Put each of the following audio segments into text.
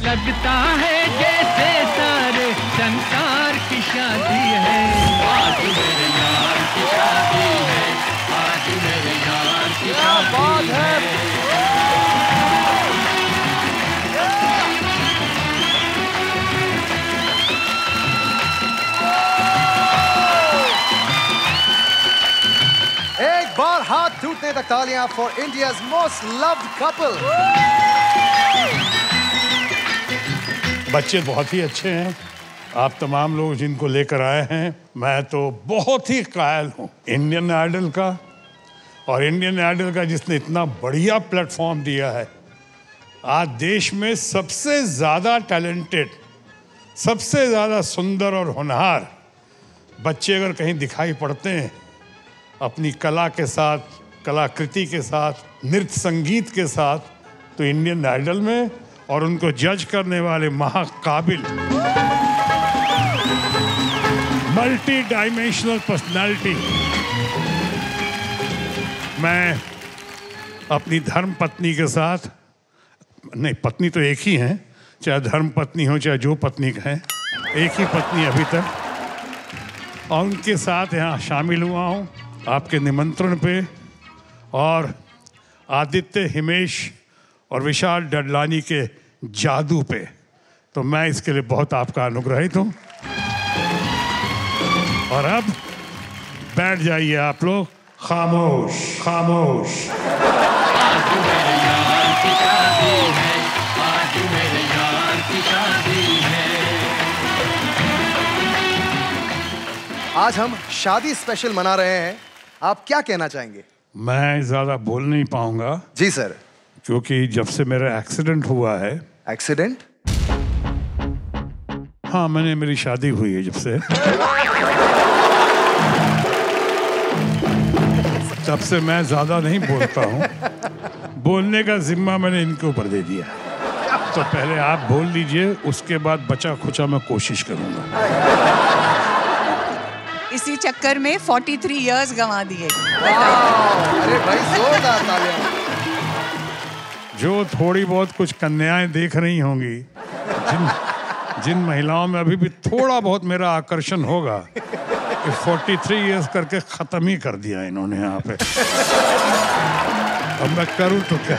लगता है जैसे सारे संसार की शादी है। आज मेरे यार की शादी है, आज मेरे यार की शादी है। एक बार हाथ टूटने तक तालियां for India's most loved couple. बच्चे बहुत ही अच्छे हैं, आप तमाम लोग जिनको लेकर आए हैं, मैं तो बहुत ही कायल हूँ इंडियन आइडल का। और इंडियन आइडल का जिसने इतना बढ़िया प्लेटफॉर्म दिया है, आज देश में सबसे ज़्यादा टैलेंटेड, सबसे ज़्यादा सुंदर और होनहार बच्चे अगर कहीं दिखाई पड़ते हैं अपनी कला के साथ, कलाकृति के साथ, नृत्य संगीत के साथ, तो इंडियन आइडल में, और उनको जज करने वाले महाकाबिल मल्टी डायमेंशनल पर्सनालिटी। मैं अपनी धर्म पत्नी के साथ, नहीं पत्नी तो एक ही हैं, चाहे धर्म पत्नी हो चाहे जो पत्नी कहें, एक ही पत्नी अभी तक, और उनके साथ यहाँ शामिल हुआ हूँ आपके निमंत्रण पे। और आदित्य, हिमेश और विशाल डडलानी के जादू पे, तो मैं इसके लिए बहुत आपका अनुग्रहित हूँ। और अब बैठ जाइए आप लोग, खामोश खामोश। आज मेरे यार की शादी है, आज मेरे यार की शादी है। आज हम शादी स्पेशल मना रहे हैं, आप क्या कहना चाहेंगे? मैं ज़्यादा बोल नहीं पाऊंगा। जी सर। क्योंकि जब से मेरा एक्सीडेंट हुआ है। एक्सीडेंट? हाँ, मेरी शादी हुई है जब से, तब से मैं ज़्यादा नहीं बोलता हूँ। बोलने का जिम्मा मैंने इनके ऊपर दे दिया, तो पहले आप बोल लीजिए, उसके बाद बचा खुचा मैं कोशिश करूँगा। इसी चक्कर में 43 इयर्स गंवा दिए। अरे भाई जोरदार तालियां। जो थोड़ी बहुत कुछ कन्याएं देख रही होंगी, जिन महिलाओं में अभी भी थोड़ा बहुत मेरा आकर्षण होगा, 43 इयर्स करके खत्म ही कर दिया इन्होंने यहाँ पे। अब मैं करूँ तो क्या?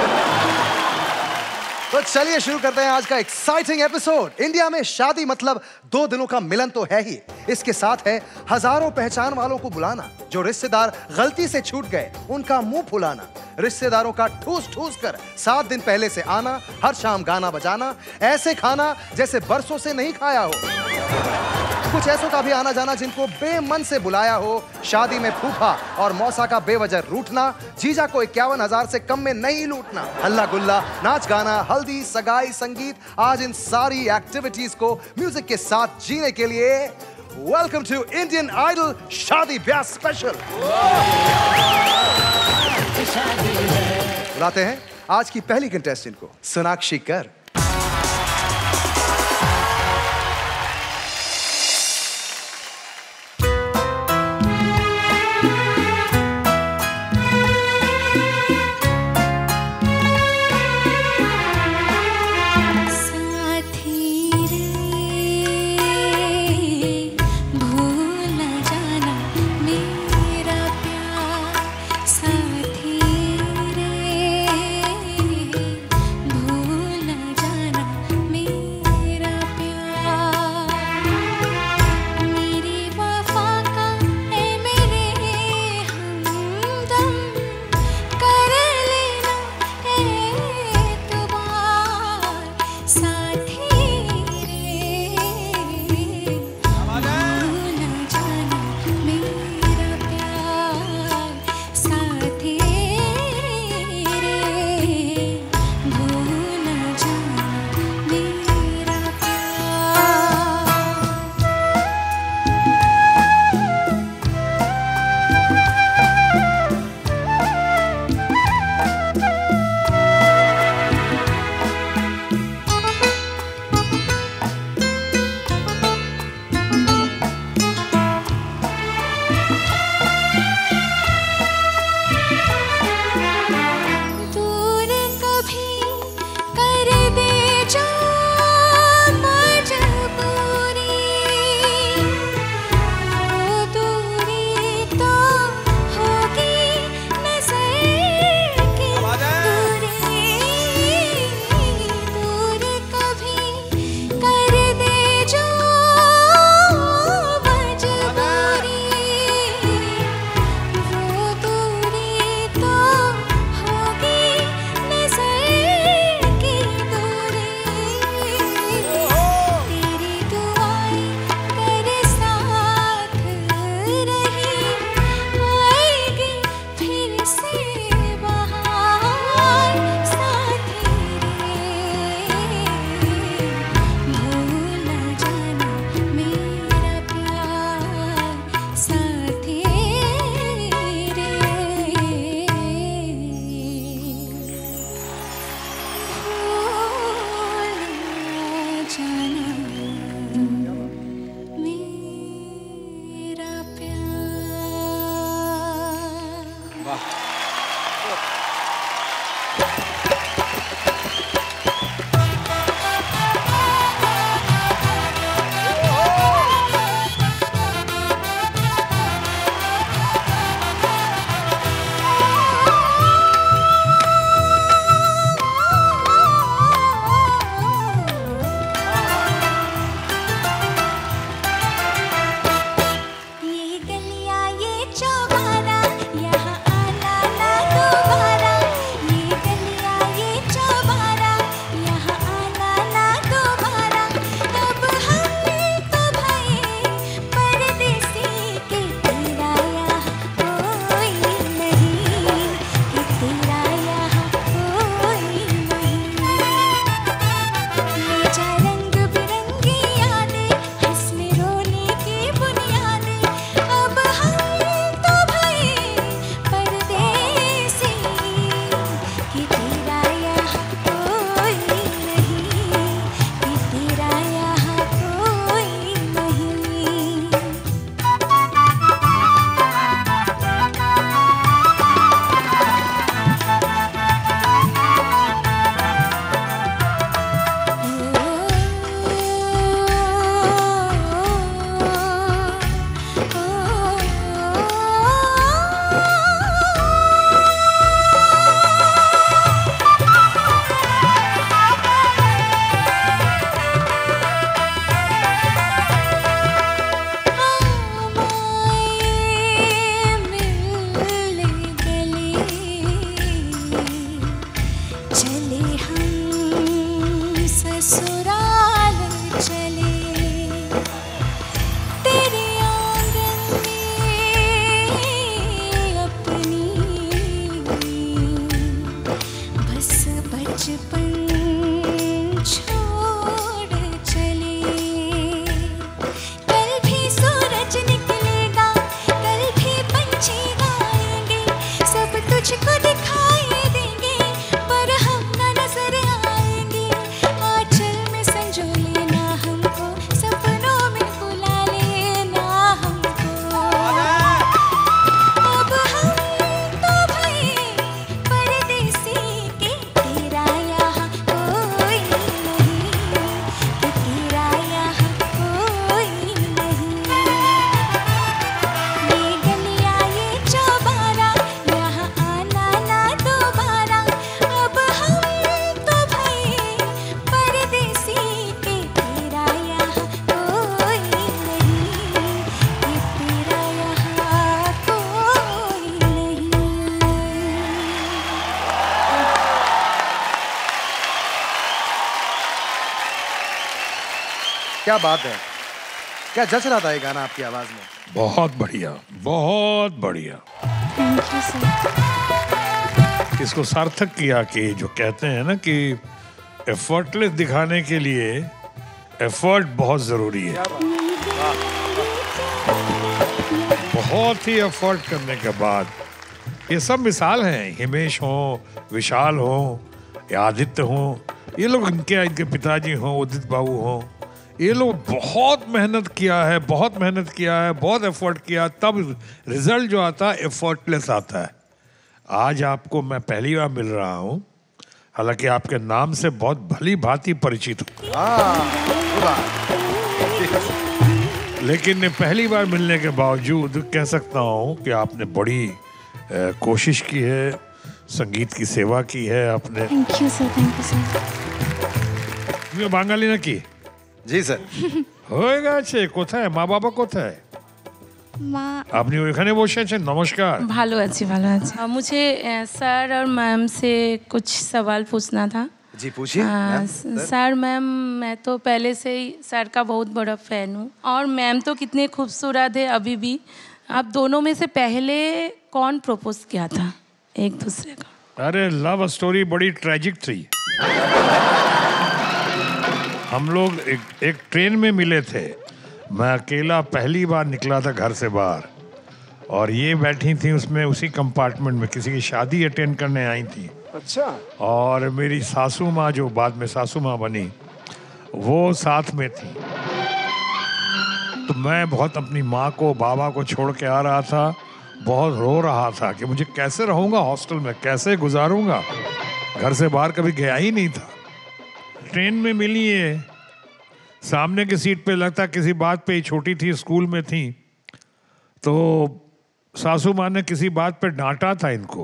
तो चलिए शुरू करते हैं आज का एक्साइटिंग एपिसोड। इंडिया में शादी मतलब 2 दिनों का मिलन तो है ही, इसके साथ है हजारों पहचान वालों को बुलाना, जो रिश्तेदार गलती से छूट गए उनका मुंह फुलाना, रिश्तेदारों का ठूस ठूस कर 7 दिन पहले से आना, हर शाम गाना बजाना, ऐसे खाना जैसे बरसों से नहीं खाया हो। कुछ ऐसों का भी आना जाना जिनको बेमन से बुलाया हो, शादी में फूफा और मौसा का बेवजह रूठना, जीजा को 51,000 से कम में नहीं लूटना, हल्ला गुल्ला, नाच गाना, हल्दी, सगाई, संगीत, आज इन सारी एक्टिविटीज को म्यूजिक के साथ जीने के लिए वेलकम टू इंडियन आइडल शादी ब्याह स्पेशल। बुलाते हैं आज की पहली कंटेस्टेंट को, सोनाक्षी कर। तुझको दिखाई देंगे पर हम न नजर आएंगे, आंचल में संजो लेना हमको, सपनों में बुला लेना हमको। अब हम तो भई परदेसी के, तेरा यहाँ कोई नहीं, कि तेरा यहाँ कोई नहीं। ये गलियाँ ये चौबारा, यहाँ आना ना दोबारा। अब हम तो भई परदेसी के, तेरा यहाँ कोई नहीं, कि तेरा यहाँ कोई नहीं। क्या बात है, क्या जच रहा था ये गाना आपकी आवाज में। बहुत बढ़िया, बहुत बढ़िया। Thank you sir. इसको सार्थक किया कि जो कहते हैं ना कि एफर्टलेस दिखाने के लिए एफर्ट बहुत जरूरी है। बहुत ही एफर्ट करने के बाद ये सब मिसाल हैं, हिमेश हो, विशाल हो या आदित्य हो, ये लोग इनके पिताजी हो, उदित बाबू हो, ये लोग बहुत मेहनत किया है, बहुत मेहनत किया है, बहुत एफर्ट किया, तब रिजल्ट जो आता है एफर्टलेस आता है। आज आपको मैं पहली बार मिल रहा हूँ, हालांकि आपके नाम से बहुत भली भांति परिचित हूँ, लेकिन पहली बार मिलने के बावजूद कह सकता हूँ कि आपने बड़ी कोशिश की है, संगीत की सेवा की है आपने। Thank you sir, thank you sir. তুমি বাঙালি নাকি? জি স্যার। হয়ে গেছে, কোথায় মা বাবা কোথায়? माँ আপনি ওইখানে বসে আছেন? নমস্কার। ভালো আছি, ভালো আছি। मुझे सर और मैम से कुछ सवाल पूछना था। जी पूछिए। सर मैम, मैं तो पहले से ही सर का बहुत बड़ा फैन हूँ, और मैम तो कितने खूबसूरत है अभी भी। आप दोनों में से पहले कौन प्रपोज किया था एक दूसरे का? अरे लव स्टोरी बड़ी ट्रेजिक थी। हम लोग एक ट्रेन में मिले थे, मैं अकेला पहली बार निकला था घर से बाहर, और ये बैठी थी उसमें उसी कंपार्टमेंट में, किसी की शादी अटेंड करने आई थी। अच्छा। और मेरी सासू माँ जो बाद में सासू माँ बनी, वो साथ में थी। तो मैं बहुत अपनी माँ को बाबा को छोड़ के आ रहा था, बहुत रो रहा था कि मुझे कैसे रहूँगा हॉस्टल में, कैसे गुजारूँगा, घर से बाहर कभी गया ही नहीं था। ट्रेन में मिली है, सामने की सीट पे, लगता किसी बात पे ही, छोटी थी, स्कूल में थी, तो सासू माँ ने किसी बात पे डांटा था इनको,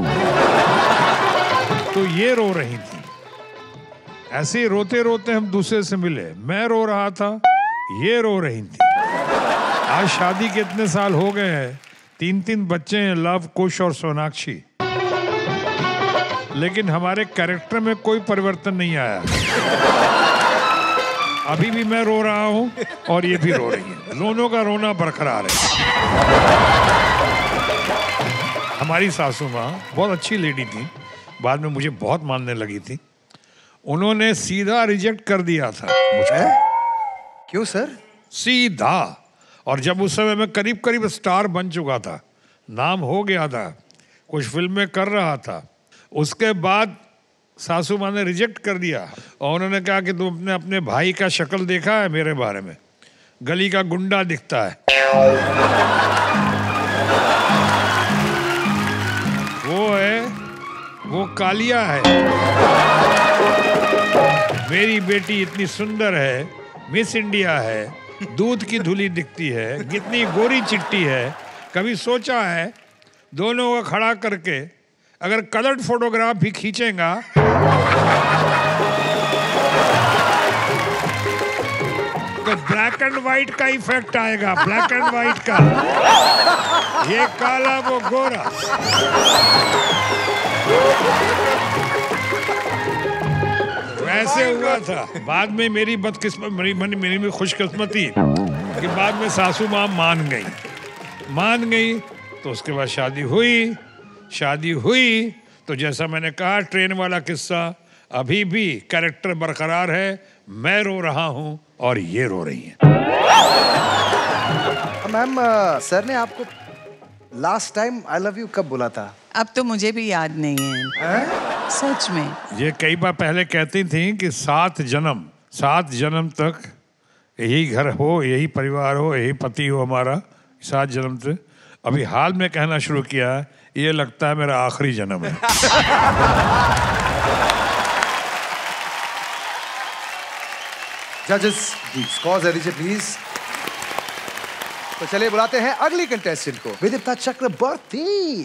तो ये रो रही थी। ऐसे ही रोते रोते हम दूसरे से मिले, मैं रो रहा था, ये रो रही थी। आज शादी के इतने साल हो गए हैं, 3 बच्चे हैं, लव, कुश और सोनाक्षी, लेकिन हमारे कैरेक्टर में कोई परिवर्तन नहीं आया। अभी भी मैं रो रहा हूँ और ये भी रो रही है, दोनों का रोना बरकरार है। हमारी सासू माँ बहुत अच्छी लेडी थी, बाद में मुझे बहुत मानने लगी थी। उन्होंने सीधा रिजेक्ट कर दिया था मुझे। क्यों सर? सीधा। और जब उस समय मैं करीब करीब स्टार बन चुका था, नाम हो गया था, कुछ फिल्में कर रहा था, उसके बाद सासू माँ ने रिजेक्ट कर दिया और उन्होंने कहा कि तुमने अपने भाई का शक्ल देखा है मेरे बारे में, गली का गुंडा दिखता है। वो कालिया है। मेरी बेटी इतनी सुंदर है, मिस इंडिया है, दूध की धुली दिखती है, कितनी गोरी चिट्टी है। कभी सोचा है दोनों को खड़ा करके अगर कलर्ड फोटोग्राफ भी खींचेगा तो ब्लैक एंड व्हाइट का इफेक्ट आएगा, ब्लैक एंड व्हाइट का। ये काला वो गोरा। वैसे हुआ था। बाद में मेरी बदकिस्मत, मेरी में खुशकिस्मती कि बाद में सासू माँ मान गई तो उसके बाद शादी हुई तो जैसा मैंने कहा, ट्रेन वाला किस्सा, अभी भी कैरेक्टर बरकरार है। मैं रो रहा हूं और ये रो रही हैं। मैम, सर ने आपको last time I love you कब बोला था? अब तो मुझे भी याद नहीं है सच में। ये कई बार पहले कहती थी कि 7 जन्म तक यही घर हो, यही परिवार हो, यही पति हो हमारा, 7 जन्म से। अभी हाल में कहना शुरू किया है, ये लगता है मेरा आखिरी जन्म है। जजेस स्कोर्स दे दीजिए प्लीज। तो चलिए बुलाते हैं अगली कंटेस्टेंट को, विदिप्ता चक्रवर्ती।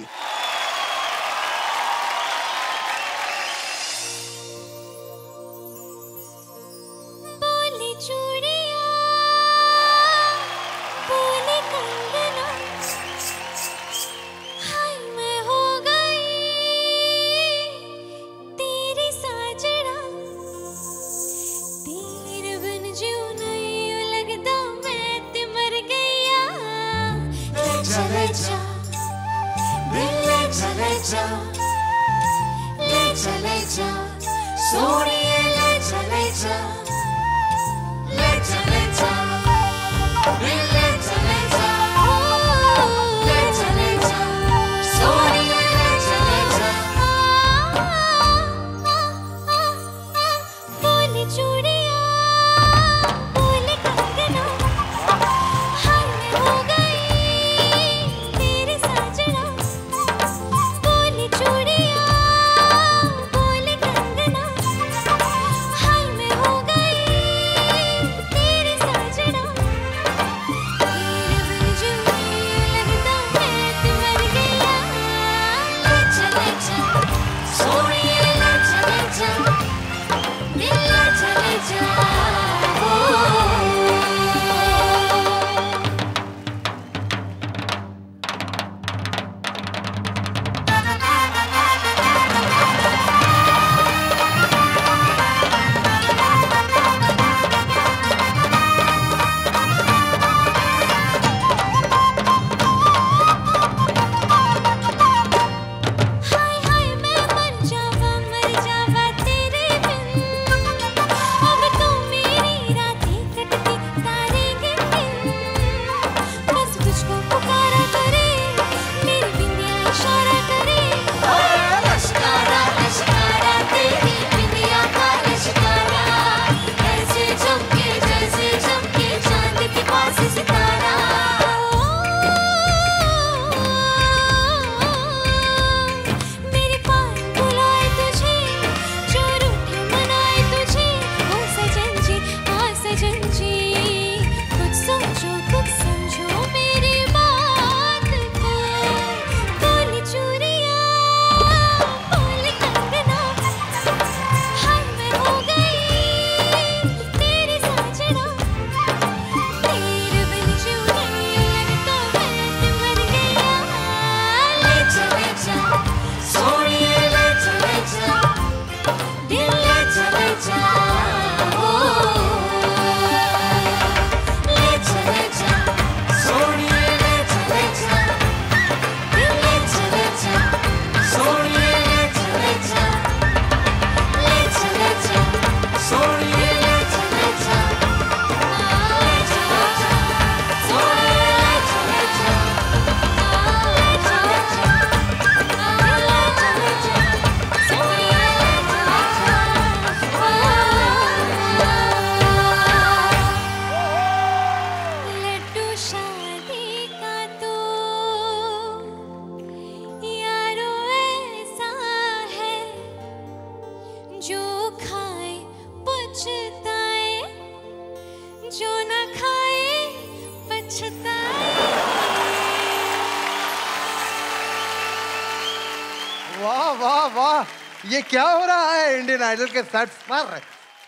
वाह वाह वाह, ये क्या हो रहा है इंडियन आइडल के सेट पर?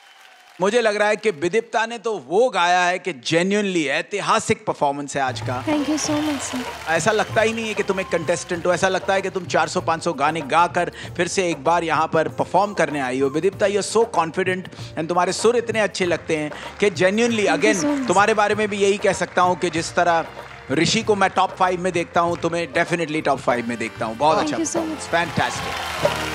मुझे लग रहा है कि बिदिप्ता ने तो वो गाया है कि जेन्युइनली ऐतिहासिक परफॉर्मेंस है आज का। Thank you so much sir. ऐसा लगता ही नहीं है कि तुम एक कंटेस्टेंट हो, ऐसा लगता है कि तुम 400-500 गाने गाकर फिर से एक बार यहाँ पर परफॉर्म करने आई हो। Bidipta, you are so confident and तुम्हारे सुर इतने अच्छे लगते हैं कि जेन्युइनली अगेन तुम्हारे बारे में भी यही कह सकता हूँ कि जिस तरह ऋषि को मैं टॉप 5 में देखता हूँ, तुम्हें डेफिनेटली टॉप 5 में देखता हूँ। बहुत अच्छा, फैंटास्टिक।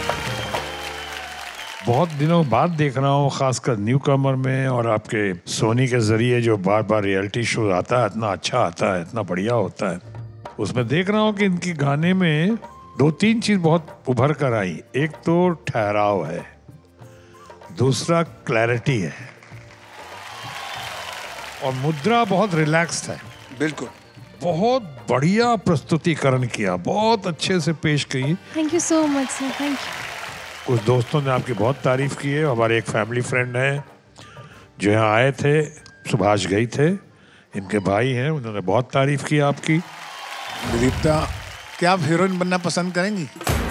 बहुत दिनों बाद देख रहा हूँ, खासकर न्यू कमर में और आपके सोनी के जरिए जो बार बार रियलिटी शो आता है, इतना अच्छा आता है, इतना बढ़िया होता है। उसमें देख रहा हूँ कि इनके गाने में दो तीन चीज बहुत उभर कर आई। एक तो ठहराव है, दूसरा क्लैरिटी है, और मुद्रा बहुत रिलैक्स्ड है। बिल्कुल, बहुत बढ़िया प्रस्तुतिकरण किया, बहुत अच्छे से पेश की। Thank you so much sir, thank you. कुछ दोस्तों ने आपकी बहुत तारीफ की है। हमारे एक फैमिली फ्रेंड हैं जो यहाँ आए थे, सुभाष गई थे, इनके भाई हैं, उन्होंने बहुत तारीफ की आपकी। विदिप्ता, क्या आप हीरोइन बनना पसंद करेंगी?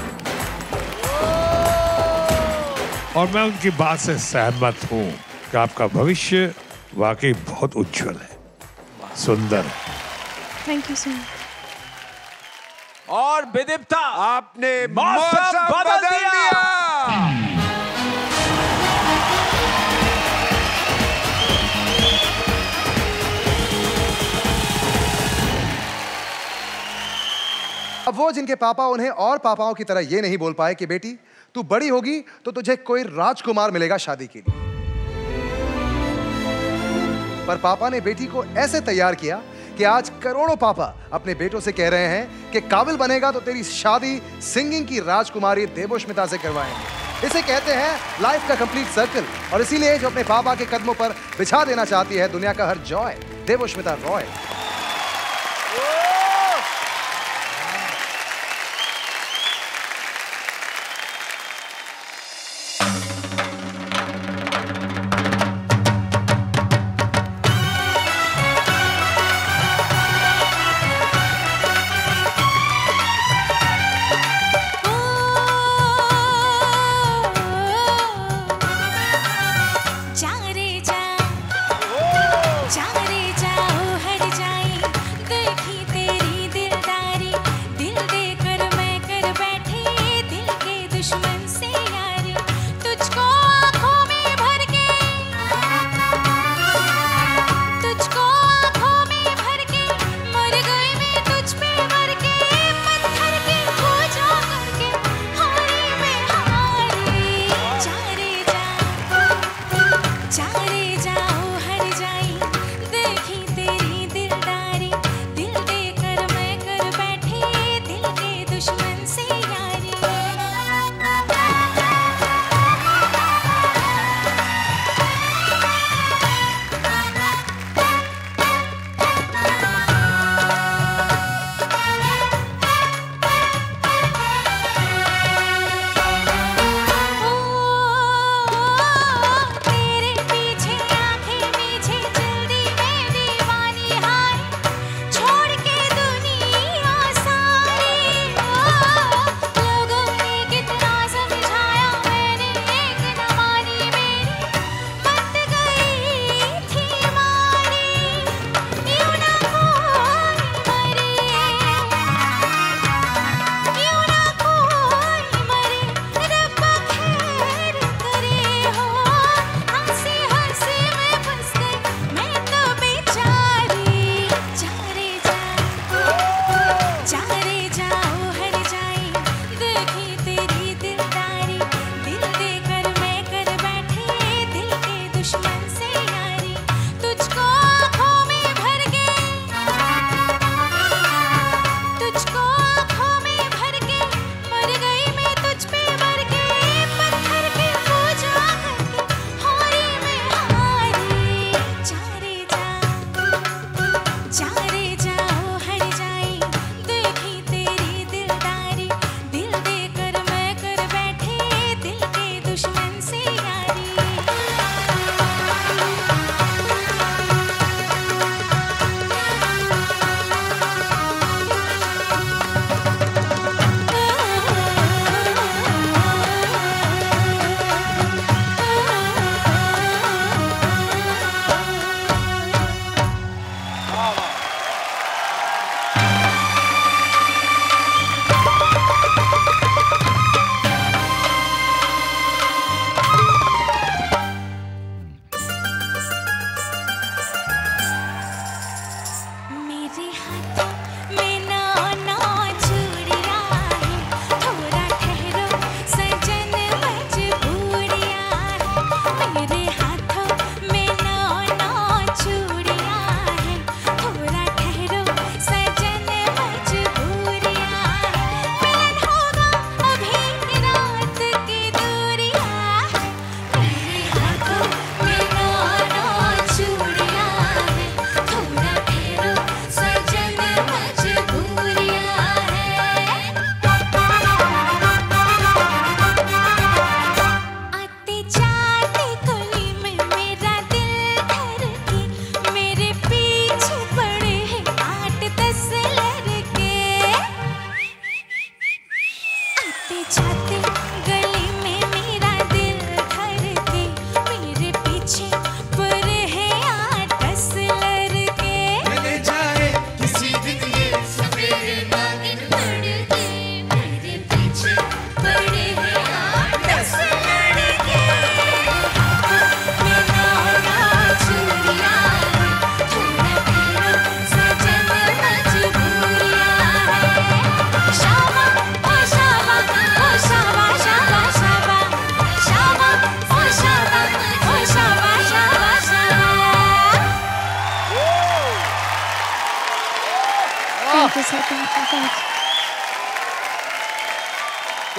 और मैं उनकी बात से सहमत हूँ कि आपका भविष्य वाकई बहुत उज्जवल है, सुंदर है। Thank you so much. और बिदिप्ता, आपने मौसम बदल दिया। अब वो जिनके पापा उन्हें और पापाओं की तरह ये नहीं बोल पाए कि बेटी तू बड़ी होगी तो तुझे कोई राजकुमार मिलेगा शादी के लिए, पर पापा ने बेटी को ऐसे तैयार किया कि आज करोड़ों पापा अपने बेटों से कह रहे हैं कि काबिल बनेगा तो तेरी शादी सिंगिंग की राजकुमारी देवोष्मिता से करवाएंगे। इसे कहते हैं लाइफ का कंप्लीट सर्कल, और इसीलिए जो अपने पापा के कदमों पर बिछा देना चाहती है दुनिया का हर जॉय, देवोष्मिता रॉय। जा रे जा ओ हर जा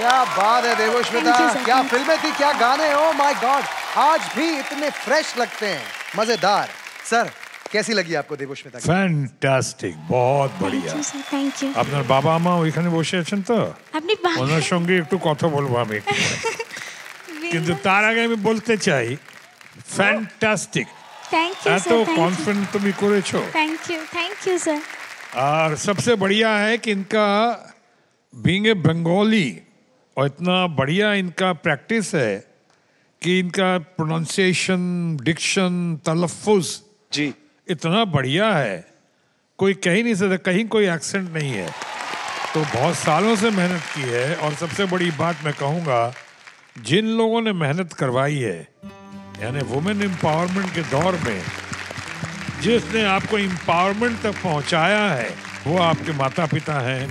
क्या बात है देवोश्मिता, Thank you, sir. क्या फिल्में थी, क्या गाने, ओ माय गॉड, आज भी इतने फ्रेश लगते हैं, मजेदार। सर कैसी लगी आपको देवोश्मिता? ফ্যান্টাস্টিক, বহুত বড়িয়া। থ্যাংক ইউ আপনার বাবা মা ওইখানে বসে আছেন তো? আপনি ওনার সঙ্গে একটু কথা বলবো আমি, কিন্তু তার আগে আমি বলতে চাই ফ্যান্টাস্টিক। থ্যাংক ইউ এত স্যার, কনফিডেंट তুমি করেছো। Thank you sir. और सबसे बढ़िया है कि इनका बीइंग ए बंगाली और इतना बढ़िया इनका प्रैक्टिस है कि इनका प्रोनाउंसिएशन, डिक्शन, तलफ़ुज़ जी इतना बढ़िया है, कोई कह ही नहीं सकता, कहीं कोई एक्सेंट नहीं है। तो बहुत सालों से मेहनत की है। और सबसे बड़ी बात मैं कहूँगा, जिन लोगों ने मेहनत करवाई है, यानी वुमेन एम्पावरमेंट के दौर में जिसने आपको एम्पावरमेंट तक पहुंचाया है, वो आपके माता पिता हैं।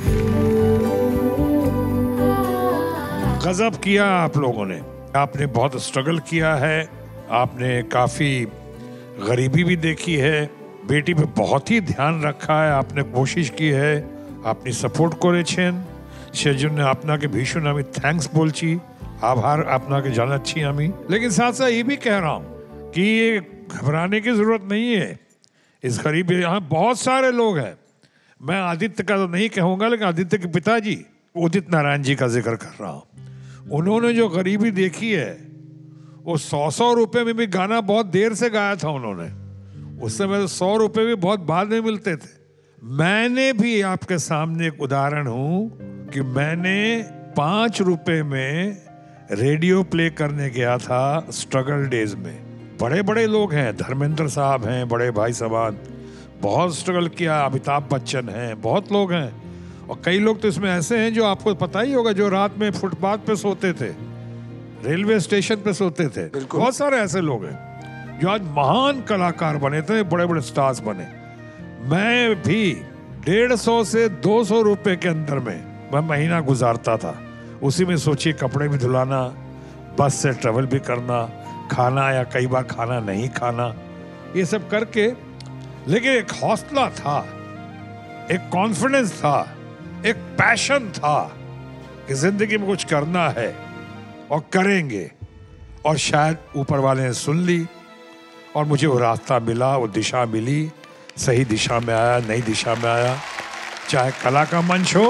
गजब किया आप लोगों ने, आपने बहुत स्ट्रगल किया है, आपने काफ़ी गरीबी भी देखी है, बेटी पे बहुत ही ध्यान रखा है, आपने कोशिश की है, आपने सपोर्ट করেছেন, সেজন্য আপনাকে ভীষণ আমি थैंक्स বলছি, आभार আপনাকে জানাচ্ছি আমি। लेकिन साथ साथ ये भी कह रहा हूँ कि ये घबराने की ज़रूरत नहीं है। इस गरीबी, यहाँ बहुत सारे लोग हैं, मैं आदित्य का तो नहीं कहूँगा, लेकिन आदित्य के पिताजी उदित नारायण जी का जिक्र कर रहा हूँ। उन्होंने जो गरीबी देखी है, वो 100 रुपए में भी गाना बहुत देर से गाया था उन्होंने। उस समय तो 100 रुपए भी बहुत बाद में मिलते थे। मैंने भी आपके सामने एक उदाहरण हूँ कि मैंने 5 रुपए में रेडियो प्ले करने गया था स्ट्रगल डेज में। बड़े बड़े लोग हैं, धर्मेंद्र साहब हैं, बड़े भाई साहब, बहुत स्ट्रगल किया, अमिताभ बच्चन हैं, बहुत लोग हैं। और कई लोग तो इसमें ऐसे हैं जो आपको पता ही होगा, जो रात में फुटपाथ पे सोते थे, रेलवे स्टेशन पे सोते थे। बहुत सारे ऐसे लोग हैं जो आज महान कलाकार बने थे, बड़े बड़े स्टार्स बने। मैं भी 150 से 200 रुपए के अंदर में मैं महीना गुजारता था। उसी में सोचिए, कपड़े भी धुलाना, बस से ट्रेवल भी करना, खाना या कई बार खाना नहीं खाना, ये सब करके। लेकिन एक हौसला था, एक कॉन्फिडेंस था, एक पैशन था कि जिंदगी में कुछ करना है और करेंगे। और शायद ऊपर वाले ने सुन ली और मुझे वो रास्ता मिला, वो दिशा मिली, सही दिशा में आया, नई दिशा में आया। चाहे कला का मंच हो,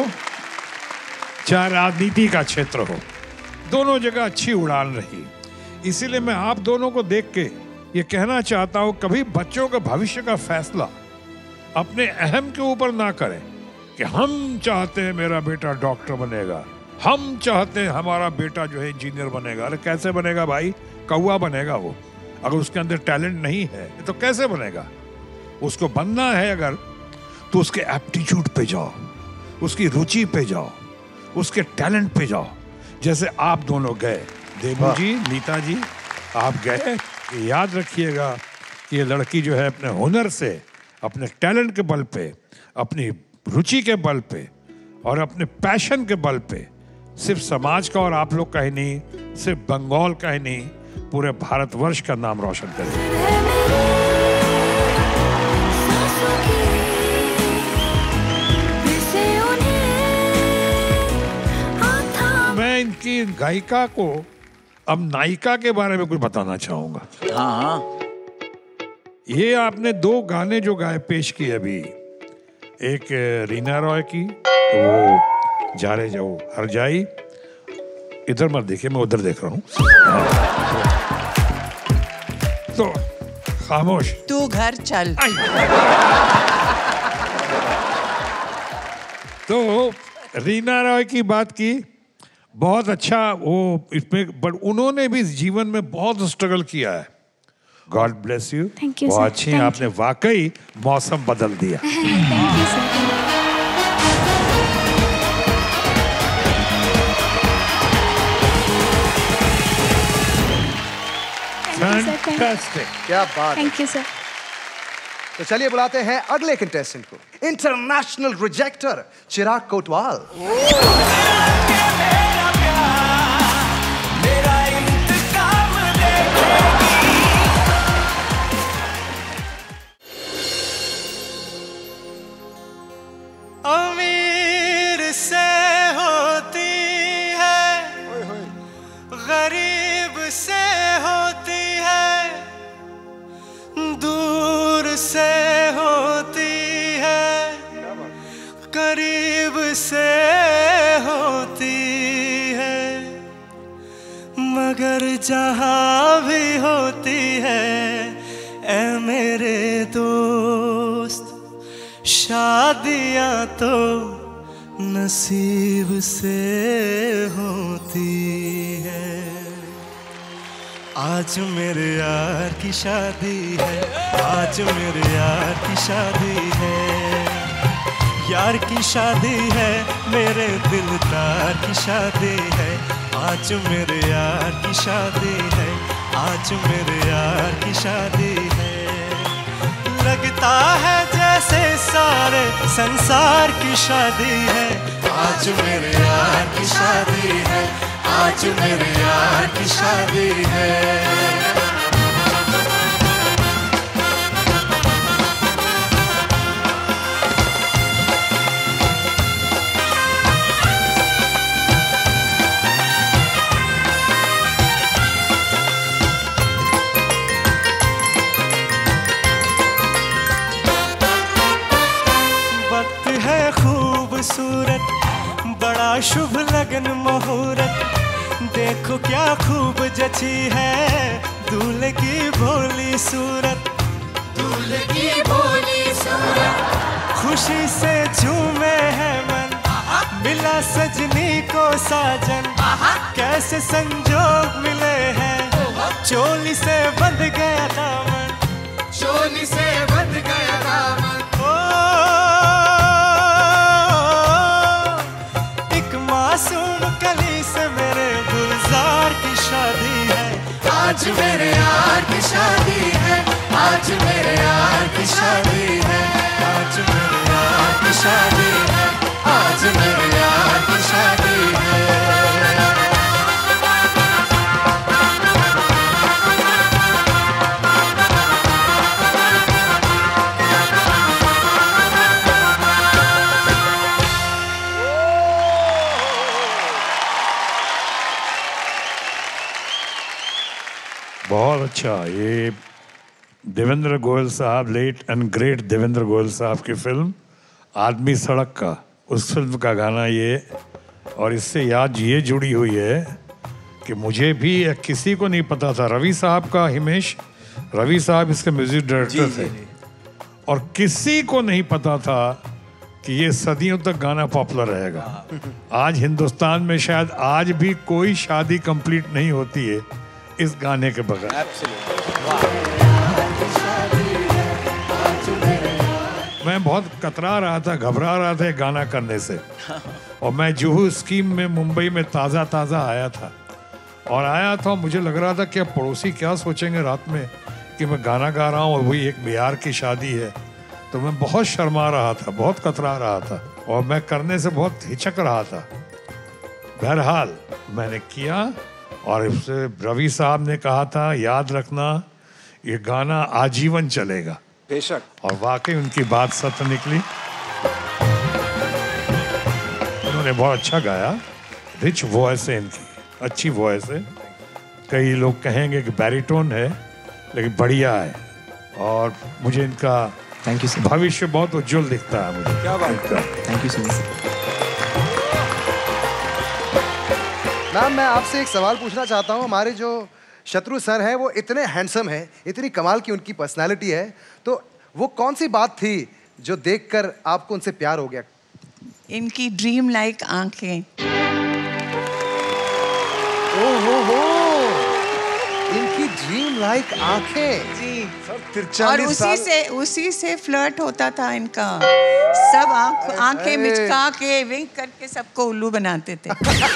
चाहे राजनीति का क्षेत्र हो, दोनों जगह अच्छी उड़ान रही। इसीलिए मैं आप दोनों को देख के ये कहना चाहता हूँ, कभी बच्चों के भविष्य का फैसला अपने अहम के ऊपर ना करें कि हम चाहते हैं मेरा बेटा डॉक्टर बनेगा, हम चाहते हैं हमारा बेटा जो है इंजीनियर बनेगा। अरे कैसे बनेगा भाई, कौवा बनेगा वो। अगर उसके अंदर टैलेंट नहीं है तो कैसे बनेगा? उसको बनना है अगर, तो उसके एप्टीट्यूड पे जाओ, उसकी रुचि पे जाओ, उसके टैलेंट पे जाओ। जैसे आप दोनों गए, देबू जी, नीता जी, आप गए। याद रखिएगा कि ये लड़की जो है अपने हुनर से, अपने टैलेंट के बल पे, अपनी रुचि के बल पे और अपने पैशन के बल पे सिर्फ समाज का और आप लोग का ही नहीं, सिर्फ बंगाल का ही नहीं, पूरे भारतवर्ष का नाम रोशन करेगी। मैं इनकी गायिका को अब नायिका के बारे में कुछ बताना चाहूंगा। हाँ हाँ, ये आपने 2 गाने जो गाए पेश किए अभी, एक रीना रॉय की, वो जा रे जाओ हर जाई, इधर मत देखिए, मैं उधर देख रहा हूँ। तो खामोश, तू घर चल। तो रीना रॉय की बात की, बहुत अच्छा वो इसमें, बट उन्होंने भी जीवन में बहुत स्ट्रगल किया है। गॉड ब्लेस यू, बहुत अच्छी, आपने वाकई मौसम बदल दिया। फैंटास्टिक, क्या बात है। Thank you sir. तो चलिए बुलाते हैं अगले कंटेस्टेंट को, इंटरनेशनल रिजेक्टर चिराग कोटवाल। अमीर से होती है मगर जहाँ भी होती है ऐ मेरे दोस्त, शादियाँ तो नसीब से होती है। आज मेरे यार की शादी है, आज मेरे यार की शादी है, यार की शादी है, मेरे दिलदार की शादी है। आज मेरे यार की शादी है, आज मेरे यार की शादी है। लगता है जैसे सारे संसार की शादी है। आज मेरे यार की शादी है, आज मेरे यार की शादी है। वक्त है खूबसूरत, बड़ा शुभ लगन मुहूर्त, देखो क्या खूब जची है दूल्हे की भोली सूरत, दूल्हे की भोली सूरत। खुशी से झूमे है मन, मिला सजनी को साजन, कैसे संजोग मिले हैं, चोली से बंध गया दामन, चोली से बंध गया दामन। एक मासूम कली से मेरे गुलजार की शादी है। आज मेरे यार की शादी है, आज मेरे यार की शादी है, आज मेरे यार की शादी है, आज मेरे यार की शादी है। बहुत अच्छा। ये देवेंद्र गोयल साहब, late and great Devendra Goyal साहब की फिल्म आदमी सड़क का, उस फिल्म का गाना ये। और इससे याद ये जुड़ी हुई है कि मुझे भी किसी को नहीं पता था, रवि साहब का, हिमेश रवि साहब इसके म्यूजिक डायरेक्टर थे, और किसी को नहीं पता था कि ये सदियों तक गाना पॉपुलर रहेगा। आज हिंदुस्तान में शायद आज भी कोई शादी कंप्लीट नहीं होती है इस गाने के बगैर। मैं बहुत कतरा रहा था, घबरा रहा था गाना करने से, और मैं जुहू स्कीम में मुंबई में ताज़ा ताज़ा आया था, और आया था मुझे लग रहा था कि अब पड़ोसी क्या सोचेंगे रात में कि मैं गाना गा रहा हूँ और वही एक बिहार की शादी है। तो मैं बहुत शर्मा रहा था, बहुत कतरा रहा था, और मैं करने से बहुत हिचक रहा था। बहरहाल मैंने किया, और इससे रवि साहब ने कहा था याद रखना ये गाना आजीवन चलेगा। बेशक। और वाकई उनकी बात सत्य निकली। उन्होंने बहुत अच्छा गाया, रिच वॉइस है इनकी, अच्छी वॉइस है। कई लोग कहेंगे कि बैरिटोन है, लेकिन बढ़िया है, और मुझे इनका थैंक यू सर, भविष्य बहुत उज्जवल दिखता है मुझे। क्या बात है, thank you so much. Ma'am, मैं आपसे एक सवाल पूछना चाहता हूँ। हमारे जो शत्रु सर हैं वो इतने हैंडसम हैं, इतनी कमाल की उनकी पर्सनालिटी है, तो वो कौन सी बात थी जो देखकर आपको उनसे प्यार हो गया? इनकी ड्रीम लाइक आंखें। ओहो, इनकी ड्रीम लाइक आंखें जी। और उसी से फ्लर्ट होता था इनका। सब आंखें मिचका के विंक करके सबको उल्लू बनाते थे।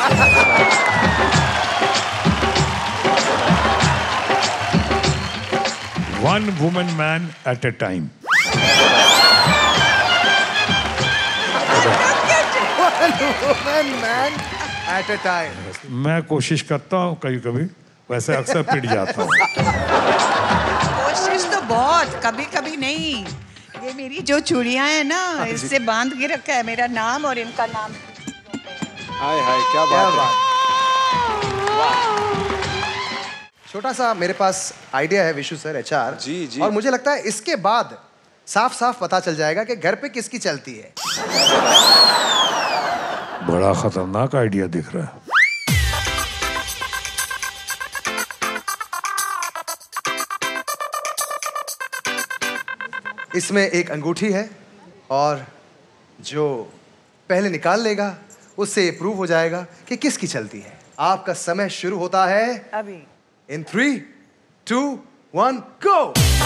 One woman man at a time. One woman man at a time. मैं कोशिश करता हूँ कभी कभी, वैसे अक्सर पिट जाता हूँ। कोशिश तो बहुत, कभी कभी नहीं। ये मेरी जो चूड़ियां हैं ना, इससे बांध के रखा है मेरा नाम और इनका नाम। हाय हाय, क्या बात है। छोटा सा मेरे पास आइडिया है विशु सर, एचआर जी जी, और मुझे लगता है इसके बाद साफ साफ पता चल जाएगा कि घर पे किसकी चलती है। बड़ा खतरनाक आइडिया दिख रहा है। इसमें एक अंगूठी है और जो पहले निकाल लेगा उससे प्रूव हो जाएगा कि किसकी चलती है। आपका समय शुरू होता है अभी। इन 3, 2, 1 गो।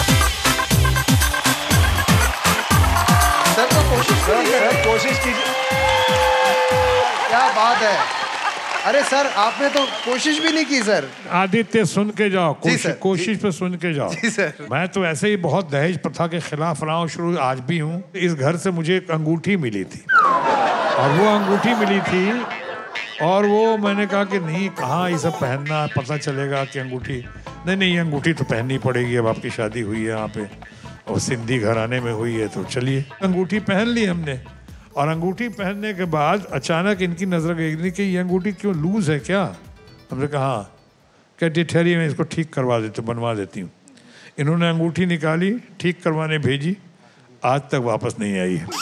सर तो कोशिश कीजिए। क्या बात है। अरे सर आपने तो कोशिश भी नहीं की सर। आदित्य सुन के जाओ, कोशिश पे सुन के जाओ। जी सर। मैं तो ऐसे ही बहुत दहेज प्रथा के खिलाफ रहा हूँ, शुरू आज भी हूँ। इस घर से मुझे एक अंगूठी मिली थी और वो अंगूठी मिली थी और वो मैंने कहा कि नहीं, कहाँ ये सब पहनना, पता चलेगा कि अंगूठी नहीं, ये अंगूठी तो पहननी पड़ेगी। अब आपकी शादी हुई है यहाँ पे और सिंधी घराने में हुई है, तो चलिए अंगूठी पहन ली हमने। और अंगूठी पहनने के बाद अचानक इनकी नज़र गई कि ये अंगूठी क्यों लूज है क्या। हमने कहा हाँ। कहती ठहरिए मैं इसको ठीक करवा देती हूँ, बनवा देती हूँ। इन्होंने अंगूठी निकाली, ठीक करवाने भेजी, आज तक वापस नहीं आई है।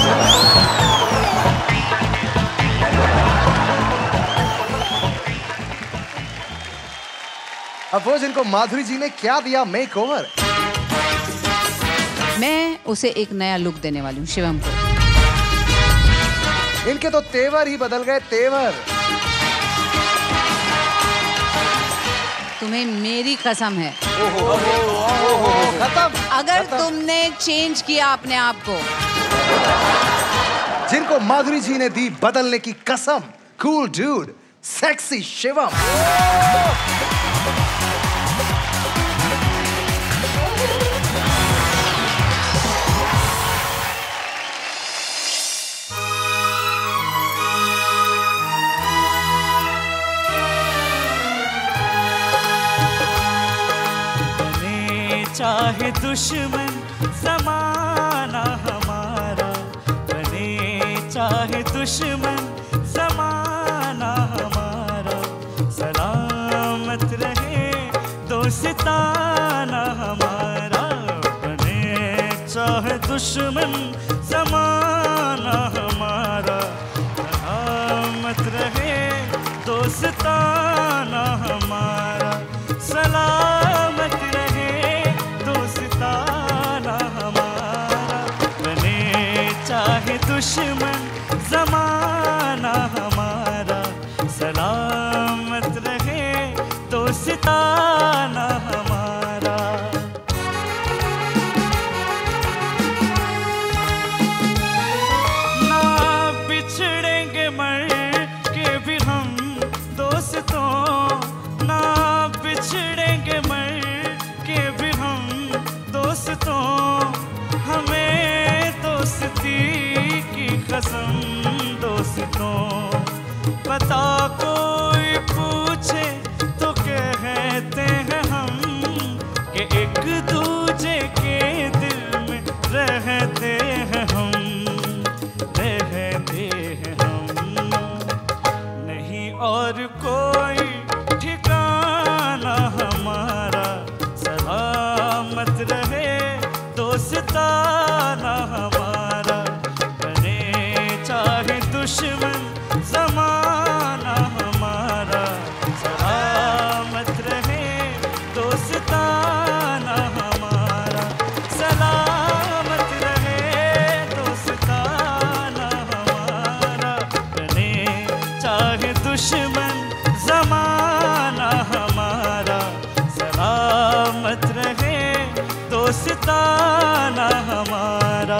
अब वो जिनको माधुरी जी ने क्या दिया मेकओवर। मैं उसे एक नया लुक देने वाली हूँ शिवम को। इनके तो तेवर ही बदल गए, तेवर। तुम्हें मेरी कसम है, खत्म। अगर तुमने चेंज किया अपने आप को। जिनको माधुरी जी ने दी बदलने की कसम, कूल डूड, सेक्सी शिवम। चाहे दुश्मन ज़माना हमारा, बने चाहे दुश्मन ज़माना हमारा, सलामत रहे दोस्ताना हमारा। बने चाहे दुश्मन ज़माना हमारा, सलामत रहे दोस्ताना हमारा, सलामत रहे दोस्ताना हमारा। बने चाहे दुश्मन ज़माना हमारा, सलामत रहे दोस्ताना हमारा। ना बिछड़ेंगे मर के भी हम दोस्तों, ना बिछड़ेंगे मर के भी हम दोस्तों, हमें दोस्ती की कसम दोस्तों। पता कोई पूछे तो कहते हैं हम कि एक दूजे के दिल में रहते हैं हम, रहते हैं हम। नहीं और कोई ठिकाना हमारा, सलामत रहे दोस्ताना हमारा। बने चाहे दुश्मन ज़माना हमारा, सलामत रहे दोस्ताना हमारा, सलामत रहे दोस्ताना हमारा। बने चाहे दुश्मन ज़माना हमारा, सलामत रहे दोस्ताना हमारा।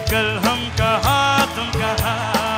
कल हम कहाँ तुम कहाँ।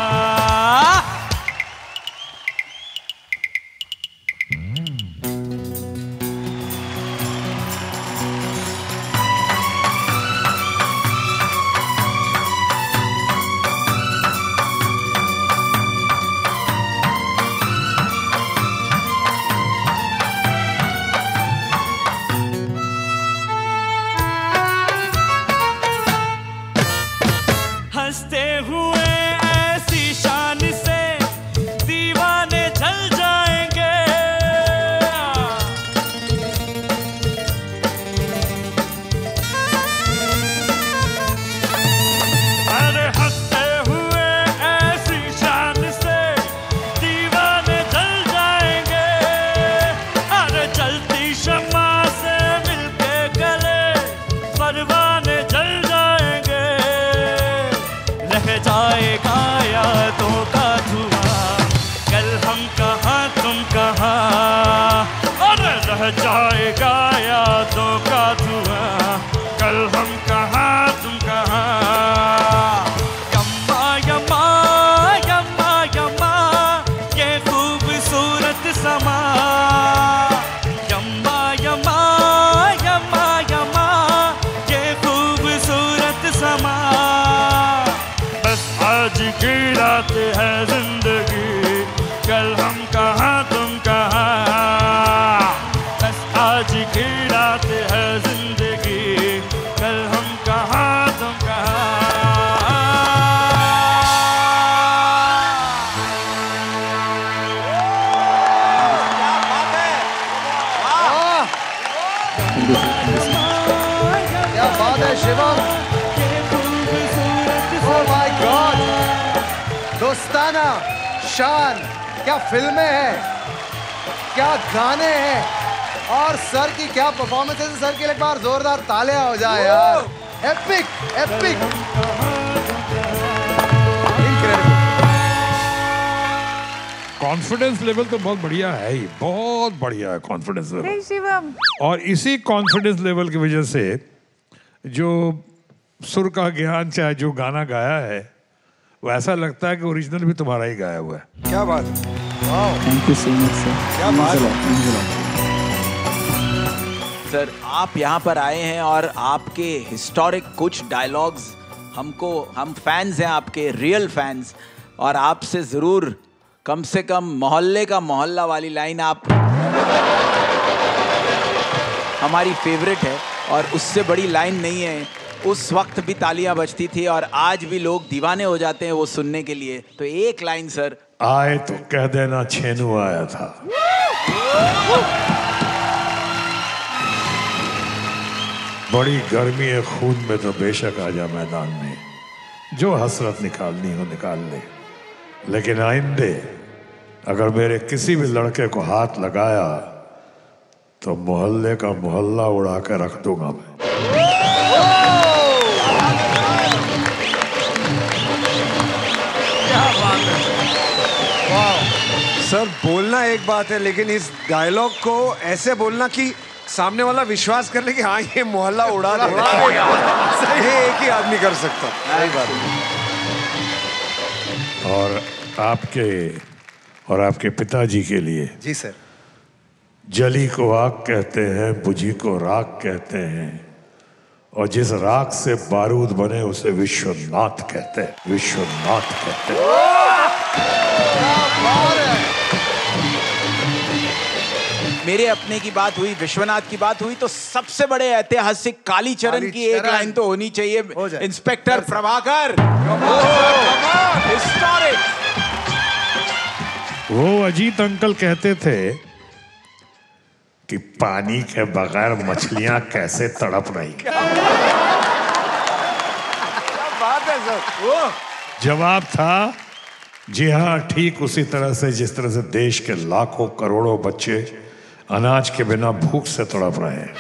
हंसते हुए ऐसी शान से दीवाने जल जाएंगे। अरे हंसते हुए ऐसी शान से दीवाने जल जाएंगे। अरे चलती शम्मा से मिलके गले परवाने जल जाएंगे। रह जाएगा यादों का धुआं, कल हम कहाँ तुम कहाँ। और रह जाएगा यादों का धुआं, कल हम कहाँ तुम कहाँ। यम्मा यम्मा यम्मा यम्मा ये खूबसूरत समा। यम्मा यम्मा यम्मा यम्मा ये खूबसूरत समा। आज की रात है जिंदगी, कल हम कहाँ तुम कहाँ। बस आज की रात है जिंदगी, कल हम कहाँ तुम कहाँ। क्या बात है शिवम। दोस्ताना, शान, क्या फिल्में हैं, क्या गाने हैं और सर की क्या परफॉर्मेंस है। सर के लिए एक बार जोरदार तालियां हो जाए यार। Epic epic incredible. Confidence level तो बहुत बढ़िया है ही, बहुत बढ़िया है कॉन्फिडेंस लेवल। शिवम। और इसी कॉन्फिडेंस लेवल की वजह से जो सुर का ज्ञान चाहे जो गाना गाया है वो ऐसा लगता है कि ओरिजिनल भी तुम्हारा ही गाया हुआ है। क्या बात। Thank you so much sir. क्या बात सर, आप यहाँ पर आए हैं और आपके हिस्टोरिक कुछ डायलॉग्स हम फैंस हैं आपके, रियल फैंस, और आपसे ज़रूर कम से कम मोहल्ले का मोहल्ला वाली लाइन आप हमारी फेवरेट है और उससे बड़ी लाइन नहीं है। उस वक्त भी तालियां बजती थी और आज भी लोग दीवाने हो जाते हैं वो सुनने के लिए। तो एक लाइन सर। आए तो कह देना छेनू आया था। बड़ी गर्मी है खून में तो बेशक आजा मैदान में, जो हसरत निकालनी हो निकाल ले, लेकिन आइंदे अगर मेरे किसी भी लड़के को हाथ लगाया तो मोहल्ले का मोहल्ला उड़ा के रख दूंगा मैं। सर, बोलना एक बात है लेकिन इस डायलॉग को ऐसे बोलना कि सामने वाला विश्वास कर ले कि हाँ ये मोहल्ला उड़ा देगा। ये एक ही आदमी कर सकता। सही बात। और आपके पिताजी के लिए। जी सर। जली को आग कहते हैं, बुझी को राख कहते हैं, और जिस राख से बारूद बने उसे विश्वनाथ कहते हैं। विश्वनाथ कहते हैं। मेरे अपने की बात हुई, विश्वनाथ की बात हुई, तो सबसे बड़े ऐतिहासिक कालीचरण की एक लाइन तो होनी चाहिए। इंस्पेक्टर प्रभाकर। हिस्टोरिक। वो अजीत अंकल कहते थे कि पानी के बगैर मछलियां कैसे तड़प रही। क्या बात है सर। वो जवाब था जी हाँ, ठीक उसी तरह से जिस तरह से देश के लाखों करोड़ों बच्चे अनाज के बिना भूख से तड़प रहे हैं।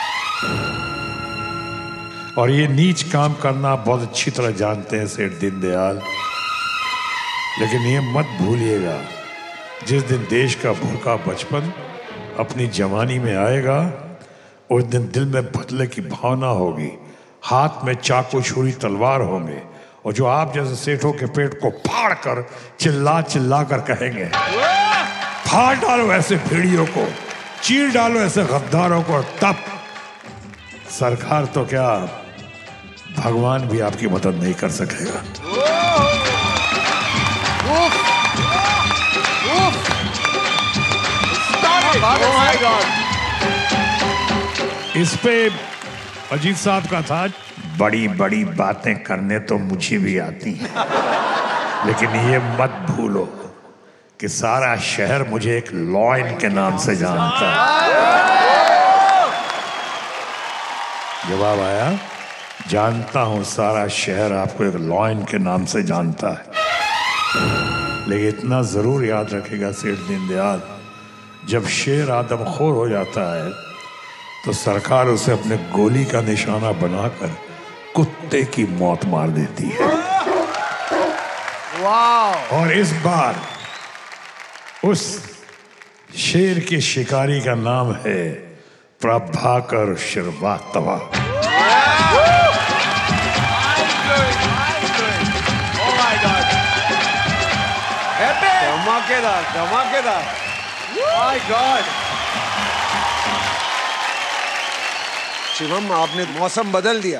और ये नीच काम करना बहुत अच्छी तरह जानते हैं सेठ दीनदयाल, लेकिन ये मत भूलिएगा जिस दिन देश का भूखा बचपन अपनी जवानी में आएगा उस दिन दिल में बदले की भावना होगी, हाथ में चाकू छुरी तलवार होंगे और जो आप जैसे सेठों के पेट को फाड़ कर चिल्ला चिल्ला कर कहेंगे, फाड़ डालो ऐसे भेड़ियों को, चीर डालो ऐसे गद्दारों को, तब सरकार तो क्या भगवान भी आपकी मदद नहीं कर सकेगा। इस पे अजीत साहब का था, बड़ी बड़ी बातें करने तो मुझे भी आती हैं, लेकिन ये मत भूलो कि सारा शहर मुझे एक लॉयन के नाम से जानता है। जवाब आया, जानता हूं सारा शहर आपको एक लॉयन के नाम से जानता है, लेकिन इतना जरूर याद रखेगा सेठ दीनदयाल, जब शेर आदमखोर हो जाता है तो सरकार उसे अपने गोली का निशाना बनाकर कुत्ते की मौत मार देती है। और इस बार उस शेर के शिकारी का नाम है प्रभाकर श्रीवास्तव। धमाकेदार धमाकेदार। My God. शिवम, आपने मौसम बदल दिया।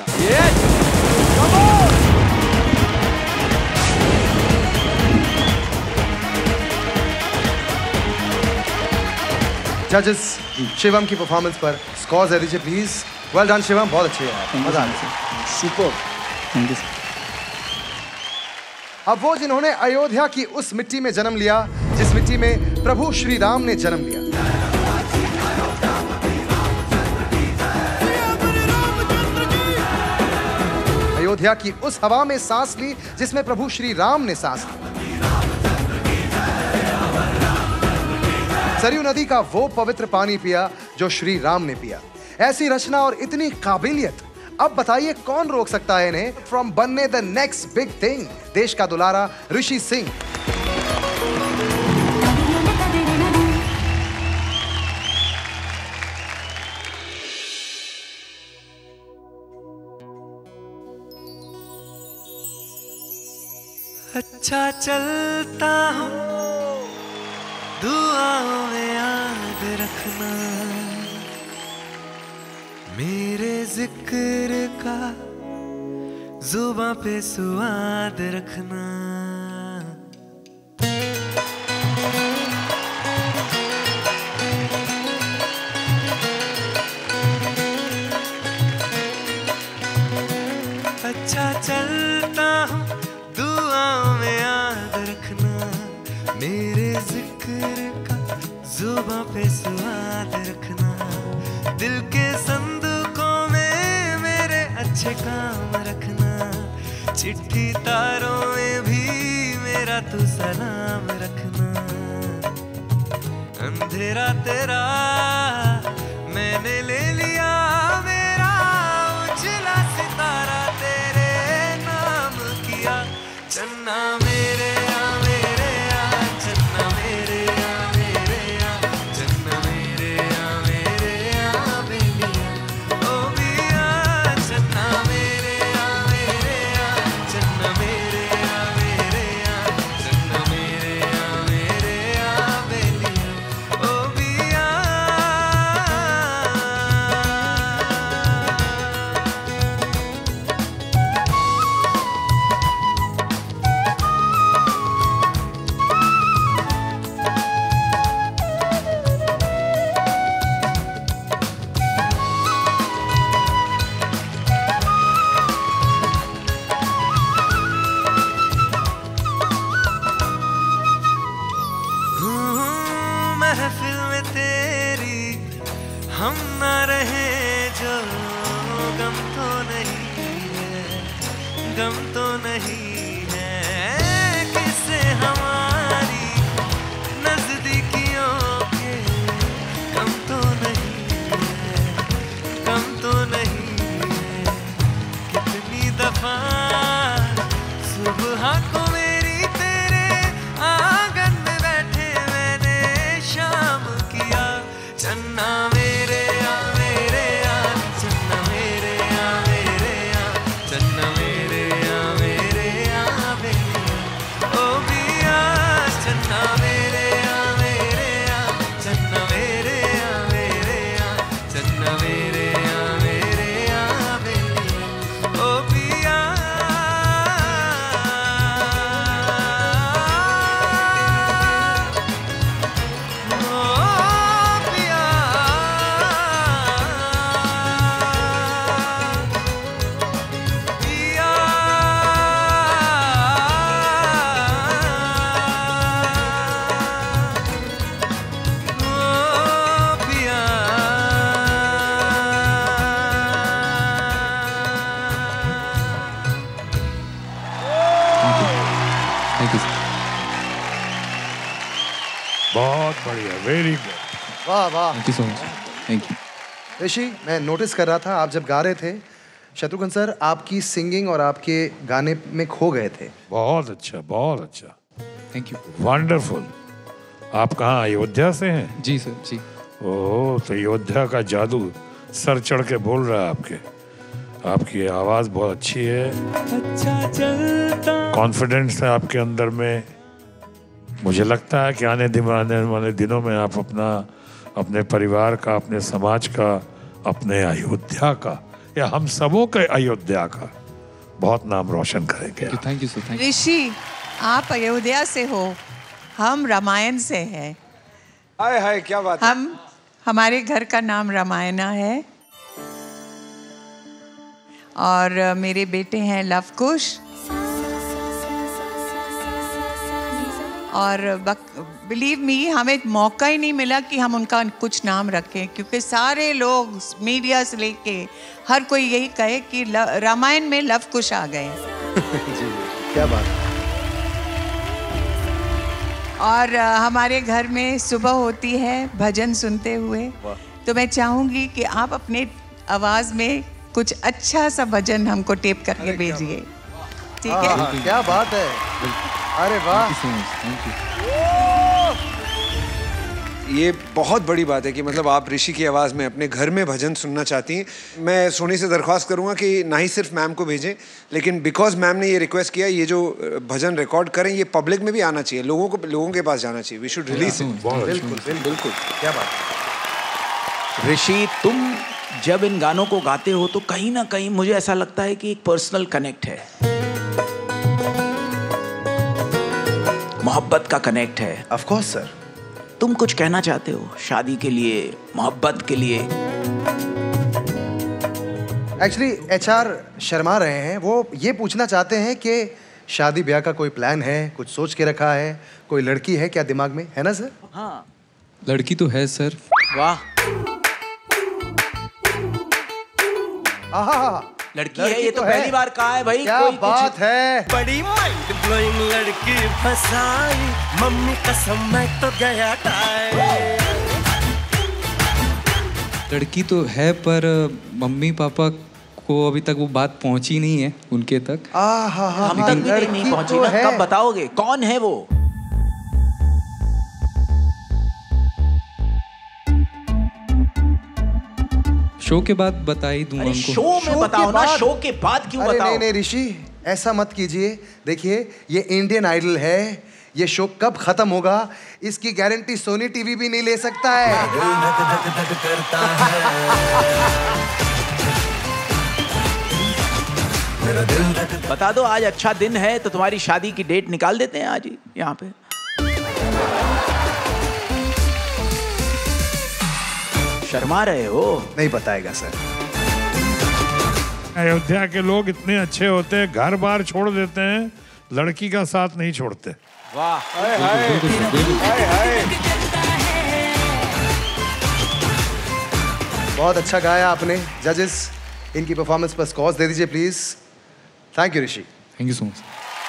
जजेस शिवम की परफॉर्मेंस पर स्कोर दे दीजिए प्लीज। वेल डन शिवम, बहुत अच्छे हैं, मजा आया। Super, thank you. अब वो जिन्होंने अयोध्या की उस मिट्टी में जन्म लिया जिस मिट्टी में प्रभु श्री राम ने जन्म लिया, अयोध्या की उस हवा में सांस ली जिसमें प्रभु श्री राम ने सांस ली, सरयू नदी का वो पवित्र पानी पिया जो श्री राम ने पिया। ऐसी रचना और इतनी काबिलियत, अब बताइए कौन रोक सकता है इन्हें फ्रॉम बनने द नेक्स्ट बिग थिंग। देश का दुलारा ऋषि सिंह। अच्छा चलता हूँ, दुआओं में याद रखना, मेरे जिक्र का जुबां पे स्वाद रखना। अच्छा चलता हूँ, दुआओं में याद रखना, मेरे जिक्र का जुबां पे स्वाद रखना। दिल के संदूकों में मेरे अच्छे काम रखना, चिट्ठी तारों में भी मेरा तू सलाम रखना। अंधेरा तेरा मैंने ले लिया, मेरा उजला सितारा तेरे नाम किया। चन्ना मेरे आ मेरे आ, चन्ना मेरे आ मेरे आ, चन्ना मेरे आ मेरे आ बेलिया, ओ बिया। चन्ना मेरे आ मेरे आ, चन्ना मेरे आ मेरे आ, चन्ना मेरे आ मेरे आ बेलिया, ओ बिया। महफिल में तेरी हम ना रहे जो, गम तो नहीं है, गम तो नहीं है। किससे हमारी नजदीकियों के कम तो नहीं है, कम तो नहीं है। कितनी दफा सुबह को मेरी तेरे आंगन में बैठे मैंने शाम किया। चन्ना मेरे आ मेरे आ, चन्ना मेरे आ मेरे आ, चन्ना मेरे आ मेरे यू। बहुत बढ़िया, वेरी गुड। वाह वाह। Thank you so much. Thank you. Rishi, मैं नोटिस कर रहा था आप जब गा रहे थे, शत्रुघ्न सर आपकी सिंगिंग और आपके गाने में खो गए थे। बहुत अच्छा, बहुत अच्छा। Thank you. वंडरफुल। आप कहाँ, अयोध्या से हैं? जी सर, जी। ओह, तो अयोध्या का जादू सर चढ़ के बोल रहा है आपके। आपकी आवाज बहुत अच्छी है, कॉन्फिडेंस है आपके अंदर में। मुझे लगता है कि आने वाले दिनों में आप अपने परिवार का, अपने समाज का, अपने अयोध्या का या हम सबों के अयोध्या का बहुत नाम रोशन करेंगे। Thank you sir. ऋषि, आप अयोध्या से हो, हम रामायण से हैं। हाय हाय, क्या बात है। हमारे घर का नाम रामायणा है और मेरे बेटे हैं लवकुश और बिलीव मी, हमें मौका ही नहीं मिला कि हम उनका कुछ नाम रखें, क्योंकि सारे लोग मीडिया से लेके हर कोई यही कहे कि रामायण में लवकुश आ गए। जी, क्या बात। और हमारे घर में सुबह होती है भजन सुनते हुए, तो मैं चाहूंगी कि आप अपने आवाज में कुछ अच्छा सा भजन हमको टेप करके भेजिए, ठीक है? क्या बात है। अरे वाह। Thank you. ये बहुत बड़ी बात है कि मतलब आप ऋषि की आवाज़ में अपने घर में भजन सुनना चाहती हैं। मैं सोनी से दरख्वास्त करूंगा कि ना ही सिर्फ मैम को भेजें, लेकिन बिकॉज मैम ने ये रिक्वेस्ट किया, ये जो भजन रिकॉर्ड करें ये पब्लिक में भी आना चाहिए, लोगों के पास जाना चाहिए। We should release it. बिल्कुल बिल्कुल, क्या बात। ऋषि, तुम जब इन गानों को गाते हो तो कहीं ना कहीं मुझे ऐसा लगता है कि एक पर्सनल कनेक्ट है, मोहब्बत का कनेक्ट है। Of course sir. तुम कुछ कहना चाहते हो शादी के लिए, मोहब्बत के लिए? एक्चुअली HR शर्मा रहे हैं, वो ये पूछना चाहते हैं कि शादी ब्याह का कोई प्लान है, कुछ सोच के रखा है, कोई लड़की है क्या दिमाग में, है ना सर? हाँ, लड़की तो है सर। वाह, आहा, लड़की है, ये तो पहली बार कहा है भाई। क्या बात है। बड़ी माइंड ब्लोइंग लड़की फसाई, मम्मी कसम मैं तो गया टाइम। लड़की तो है पर मम्मी पापा को अभी तक वो बात पहुंची नहीं है उनके तक। हम तक भी नहीं पहुंची ना, कब बताओगे? कौन है वो? शो के बाद बता ही दूंगा उनको। शो में बताओ ना, शो के बाद क्यों बताओ? नहीं ऋषि, ऐसा मत कीजिए। देखिए, ये इंडियन आइडल है, ये शो कब खत्म होगा इसकी गारंटी सोनी टीवी भी नहीं ले सकता है। बता दो, आज अच्छा दिन है तो तुम्हारी शादी की डेट निकाल देते हैं आज ही यहाँ पे। शर्मा रहे हो? नहीं बताएगा सर। अयोध्या के लोग इतने अच्छे होते हैं, घर बार छोड़ देते हैं, लड़की का साथ नहीं छोड़ते। वाह, बहुत अच्छा गाया आपने। जजेस, इनकी परफॉर्मेंस पर स्कोर्स दे दीजिए please. Thank you Rishi. Thank you so much.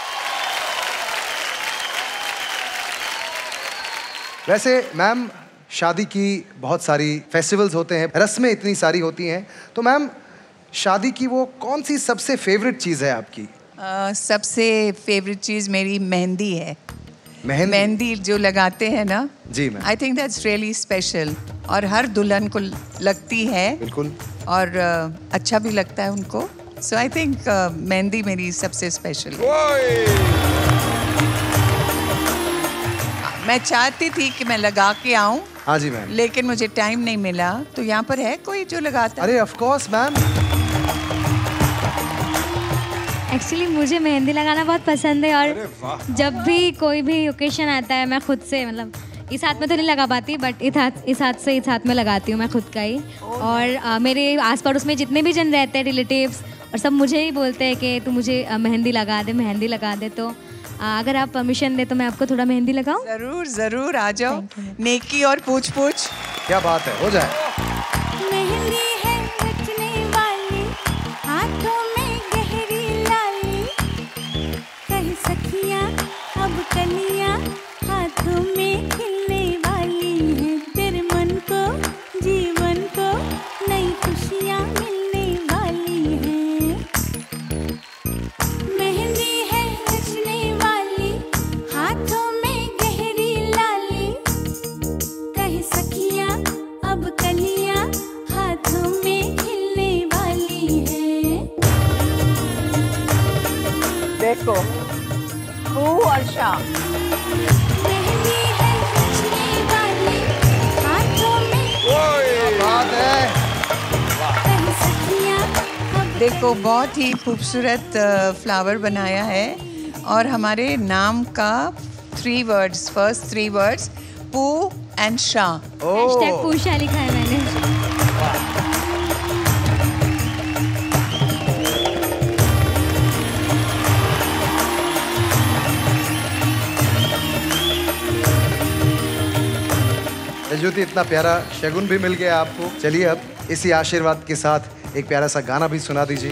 वैसे मैम, शादी की बहुत सारी फेस्टिवल्स होते हैं, रस्में इतनी सारी होती हैं, तो मैम शादी की वो कौन सी सबसे फेवरेट चीज़ है आपकी? सबसे फेवरेट चीज़ मेरी मेहंदी है। मेहंदी जो लगाते हैं ना जी ma'am, I think that's really special, और हर दुल्हन को लगती है। बिल्कुल। और अच्छा भी लगता है उनको। सो आई थिंक मेहंदी मेरी सबसे स्पेशल है। मैं चाहती थी कि मैं लगा के आऊं, हाँ जी मैम, लेकिन मुझे टाइम नहीं मिला। तो यहाँ पर है कोई जो लगाता है? अरे ऑफ कोर्स मैम। एक्चुअली मुझे मेहंदी लगाना बहुत पसंद है, और जब भी कोई भी ओकेशन आता है मैं खुद से, मतलब इस हाथ में तो नहीं लगा पाती, बट इस हाथ में लगाती हूँ मैं खुद का ही। और मेरे आस पड़ोस में जितने भी जन रहते हैं, रिलेटिव्स, और सब मुझे ही बोलते हैं कि तू मुझे मेहंदी लगा दे, मेहंदी लगा दे। तो अगर आप परमिशन दे तो मैं आपको थोड़ा मेहंदी लगाऊं? जरूर जरूर, आ जाओ। नेकी और पूछ पूछ। क्या बात है, हो जाए। मेहंदी है रचने वाली, हाथों में गहरी लाली, कहीं सखियां अब इसको। पू और शाह। बात है। देखो बहुत ही खूबसूरत फ्लावर बनाया है और हमारे नाम का 3 words, first 3 words Pu and Shah. Pusha लिखा है मैंने। ज्योति, इतना प्यारा शगुन भी मिल गया आपको। चलिए अब इसी आशीर्वाद के साथ एक प्यारा सा गाना भी सुना दीजिए।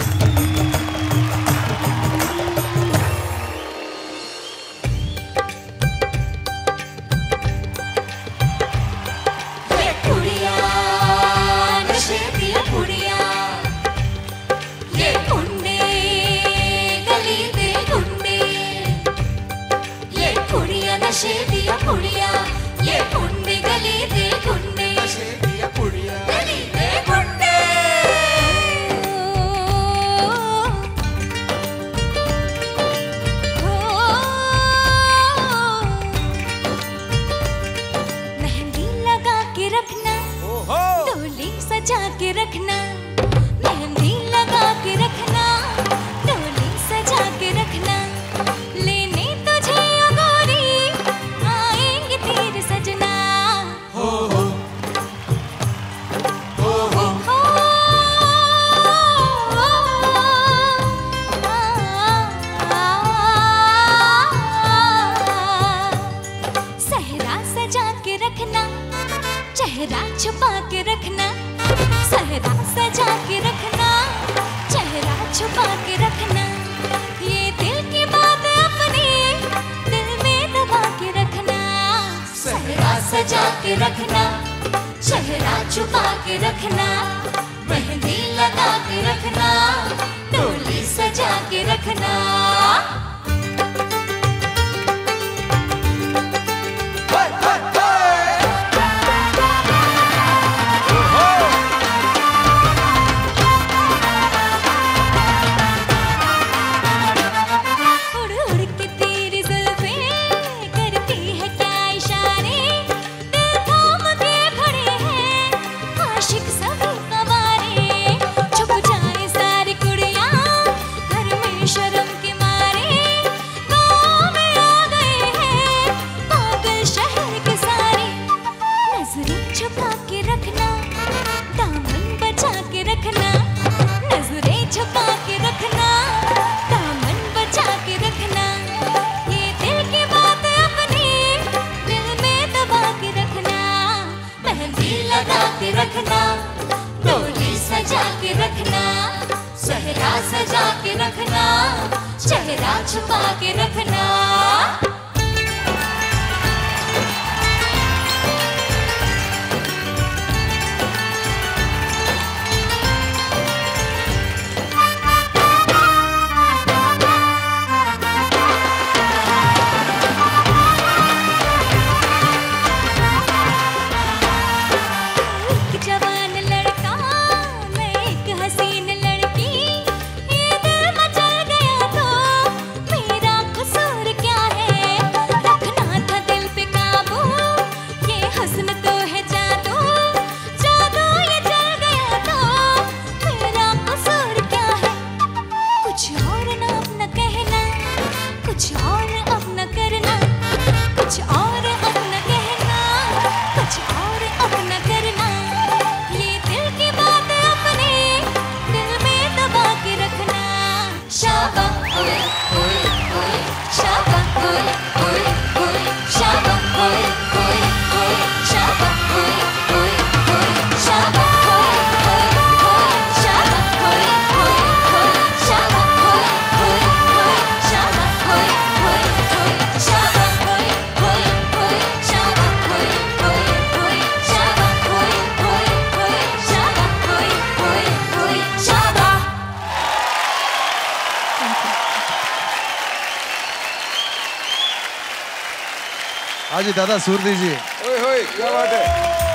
जी दादा सुर दीजिए। ओए होए क्या बात है।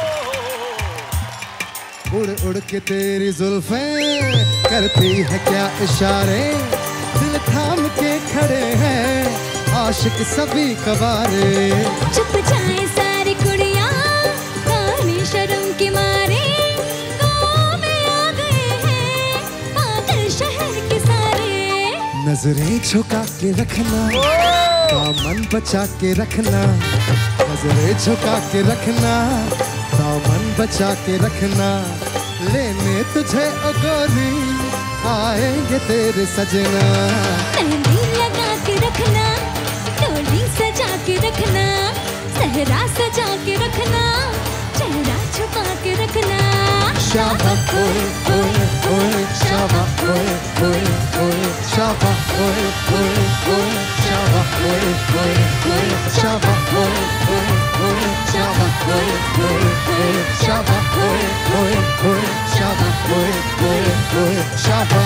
उड़ उड़ के तेरी जुल्फें करती है क्या इशारे, दिल थाम के खड़े आशिक सभी कवारे। चुप जाए सारी कुड़ियाँ काली शर्म के मारे, गाँव में आ गए हैं पागल शहर के सारे। नजरें झुका के रखना, दामन बचा के रखना, नजरें झुका के रखना, दामन बचा के रखना। लेने तुझे ओ गोरी आएंगे तेरे सजना। मेहंदी लगा के रखना, डोली सजा के रखना, सहरा सजा के रखना, चेहरा छुपा के रखना। शाबा ओए ओए ओए, शाबा ओए ओए ओए, शाबा ओए ओए ओए, शाबा ओए ओए ओए, शाबा ओए ओए ओए, शाबा ओए ओए ओए, शाबा ओए ओए ओए, शाबा ओए ओए ओए, शाबा।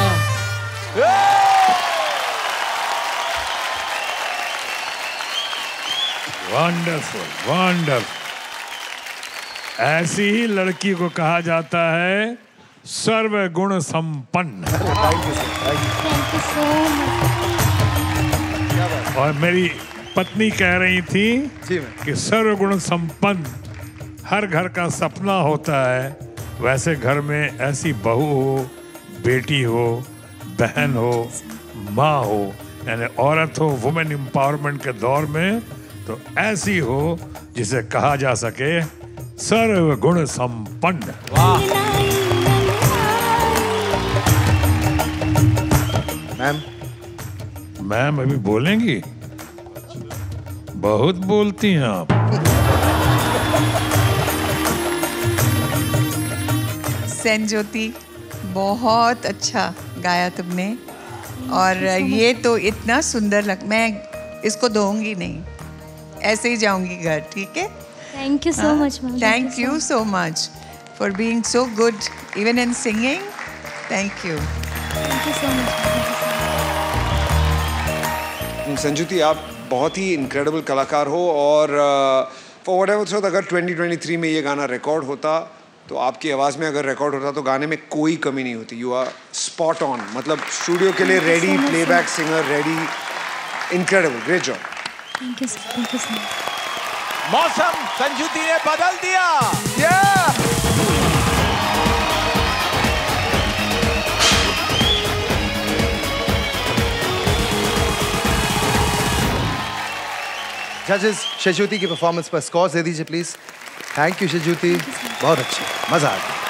Wonderful wonderful. ऐसी ही लड़की को कहा जाता है सर्वगुण संपन्न। और मेरी पत्नी कह रही थी कि सर्वगुण संपन्न हर घर का सपना होता है। वैसे घर में ऐसी बहू हो, बेटी हो, बहन हो, माँ हो, यानी औरत हो, वुमेन एम्पावरमेंट के दौर में तो ऐसी हो जिसे कहा जा सके सर्वगुण संपन्न। मैम, मैम अभी बोलेंगी? बहुत बोलती हैं आप। संज्योति, बहुत अच्छा गाया तुमने, और ये तो इतना सुंदर मैं इसको दूंगी नहीं, ऐसे ही जाऊंगी घर, ठीक है? Thank you so much ma'am. Thank you so much for being so good even in singing. Thank you. Thank you so much. Sanjuti, आप बहुत ही इनक्रेडिबल कलाकार हो, और फॉर व्हाटएवर अगर 2023 में ये गाना रिकॉर्ड होता तो आपकी आवाज़ में अगर रिकॉर्ड होता तो गाने में कोई कमी नहीं होती। यू आर स्पॉट ऑन, मतलब स्टूडियो के लिए ready, playback singer ready, incredible, great job. Thank you sir. मौसम संजुति ने बदल दिया। जजेस, शाजुति की परफॉर्मेंस पर स्कोर दे दीजिए प्लीज। थैंक यू शाजुति, बहुत अच्छे, मजा आ गया।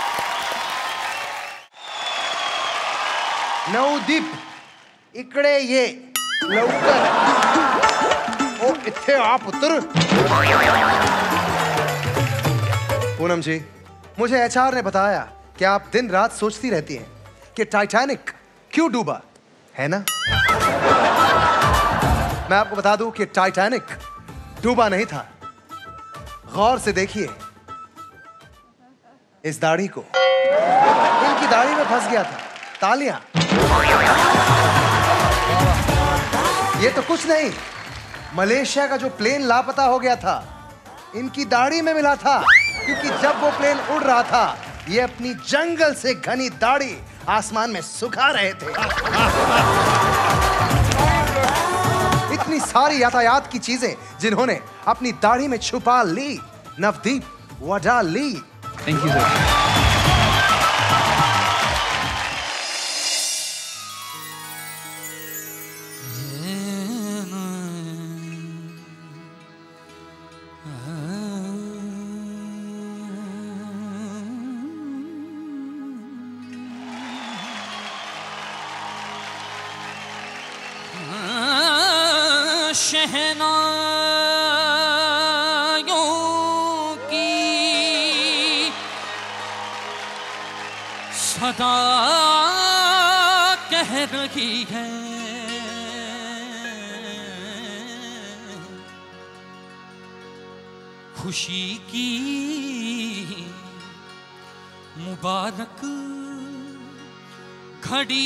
नवदीप, इकडे ये लवकर। ओ इथे आ पुत्र। पूनम जी, मुझे एचआर ने बताया कि आप दिन रात सोचती रहती हैं कि टाइटैनिक क्यों डूबा, है ना? मैं आपको बता दूं कि टाइटैनिक डूबा नहीं था। गौर से देखिए इस दाढ़ी को, इनकी दाढ़ी में फंस गया था। तालियां। ये तो कुछ नहीं, मलेशिया का जो प्लेन लापता हो गया था इनकी दाढ़ी में मिला था, क्योंकि जब वो प्लेन उड़ रहा था ये अपनी जंगल से घनी दाढ़ी आसमान में सुखा रहे थे। इतनी सारी यातायात की चीजें जिन्होंने अपनी दाढ़ी में छुपा ली, नवदीप वडा ली। Thank you sir. शहनाइयों की सदा कह रही है, खुशी की मुबारक घड़ी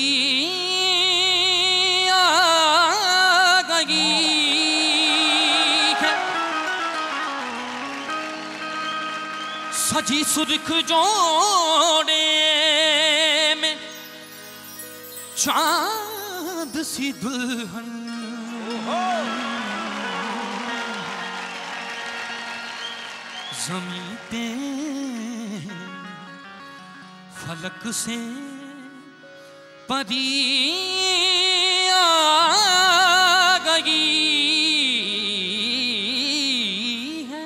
आ गई है। सजी सुर्ख जोड़े में चांद सी दुल्हन ज़मीं पे फलक से परी आ गई है।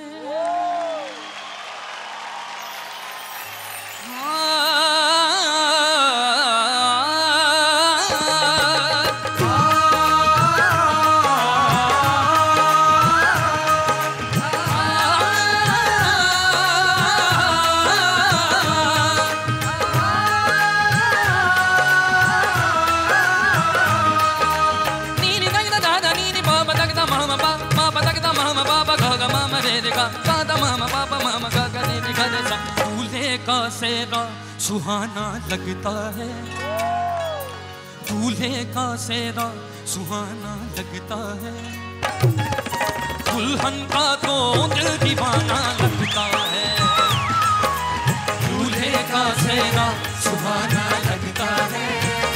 दूल्हे का सेहरा सुहाना लगता है, दूल्हे का सेहरा सुहाना लगता है, दुल्हन का तो दिल दीवाना लगता है। दूल्हे का सेहरा सुहाना लगता है,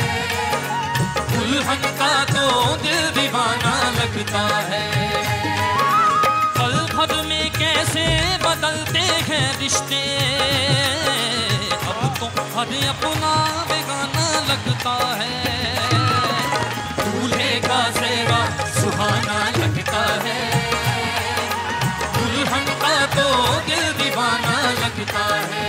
दुल्हन का तो दिल दीवाना लगता है। पल भर में कैसे बदलते हैं रिश्ते, अब तो हर अपना बेगाना लगता है। दूल्हे का सेहरा सुहाना लगता है, दुल्हन का तो दिल दीवाना लगता है।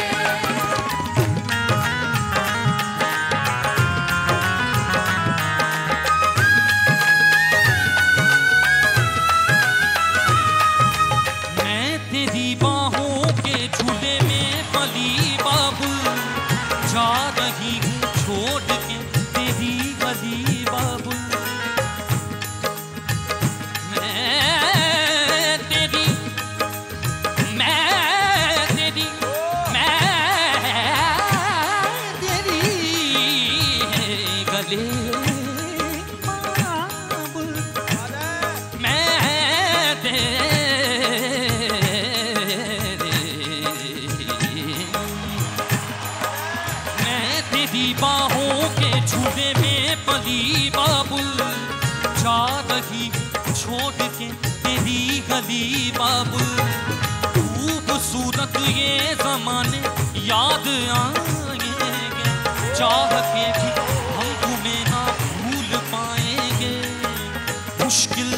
खूबसूरत ये ज़माने याद आएंगे, चाह के भी हम तुम्हें ना भूल पाएंगे। मुश्किल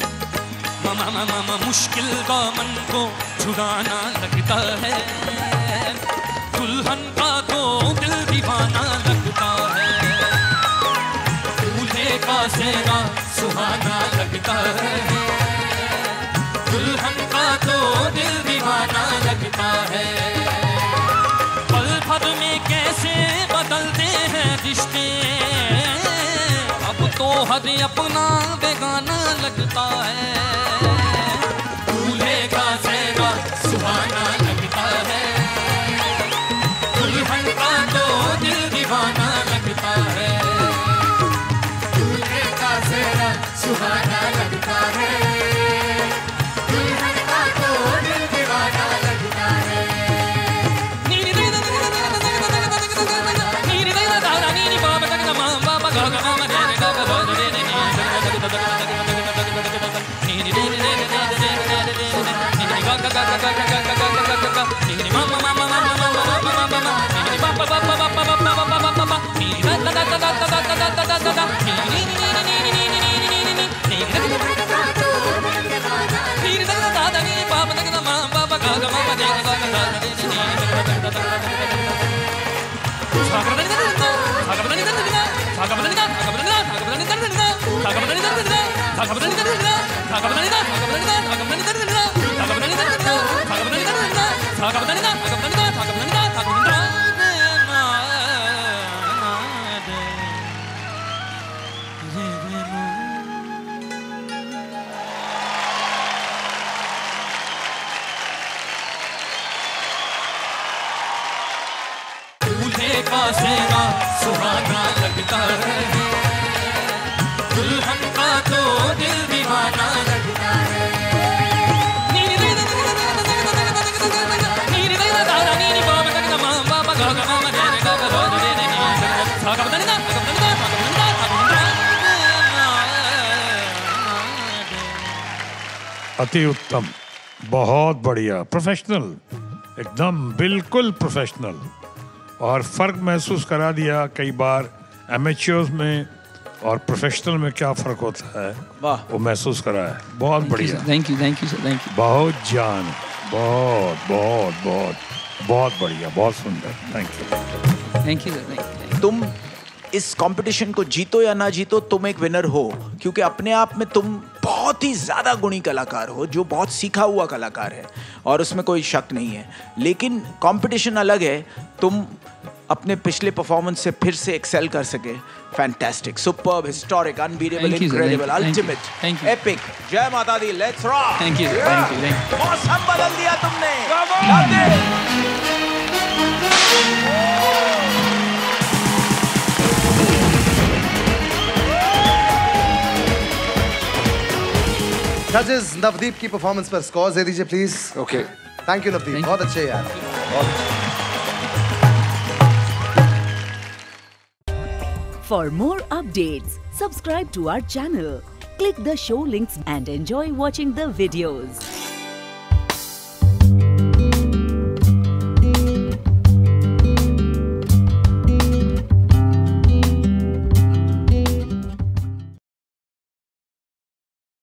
मुश्किल का मन को छुड़ाना लगता है, दुल्हन का तो दिल दीवाना लगता है। दूल्हे का सेहरा सुहाना लगता है, दुल्हन का तो दिल दीवाना लगता है। पल भर में कैसे बदलते हैं रिश्ते, अब तो हर अपना बेगाना लगता है। दूल्हे का सेहरा सुहाना लगता है, दुल्हन का तो दिल दीवाना लगता है। दूल्हे का सेहरा सुहाना लगता है, सेहरा सुहाना लगता है, दुल्हन का तो दिल दीवाना लगता है। अति उत्तम। बहुत बढ़िया, प्रोफेशनल, एकदम बिल्कुल प्रोफेशनल। और फर्क महसूस करा दिया कई बार एमेच्योर्स में और प्रोफेशनल में क्या फर्क होता है, वो महसूस करा है। बहुत बढ़िया, thank you sir, thank you. बहुत जान, बहुत बहुत बहुत बहुत बढ़िया, बहुत सुंदर। Thank you sir. तुम इस कंपटीशन को जीतो या ना जीतो, तुम एक विनर हो, क्योंकि अपने आप में तुम बहुत ही ज्यादा गुणी कलाकार हो, जो बहुत सीखा हुआ कलाकार है, और उसमें कोई शक नहीं है। लेकिन कंपटीशन अलग है, तुम अपने पिछले परफॉर्मेंस से फिर से एक्सेल कर सके। Fantastic, superb, historic, unbeatable, incredible, ultimate, epic. जय माता दी, लेट्स रॉक। Thank you. मौसम बदल दिया तुमने। जजेस, नवदीप की परफॉर्मेंस पर स्कोर दे दीजिए please. Okay, thank you Navdeep, बहुत अच्छे यार, बहुत अच्छे। For more updates, subscribe to our channel, click the show links and enjoy watching the videos.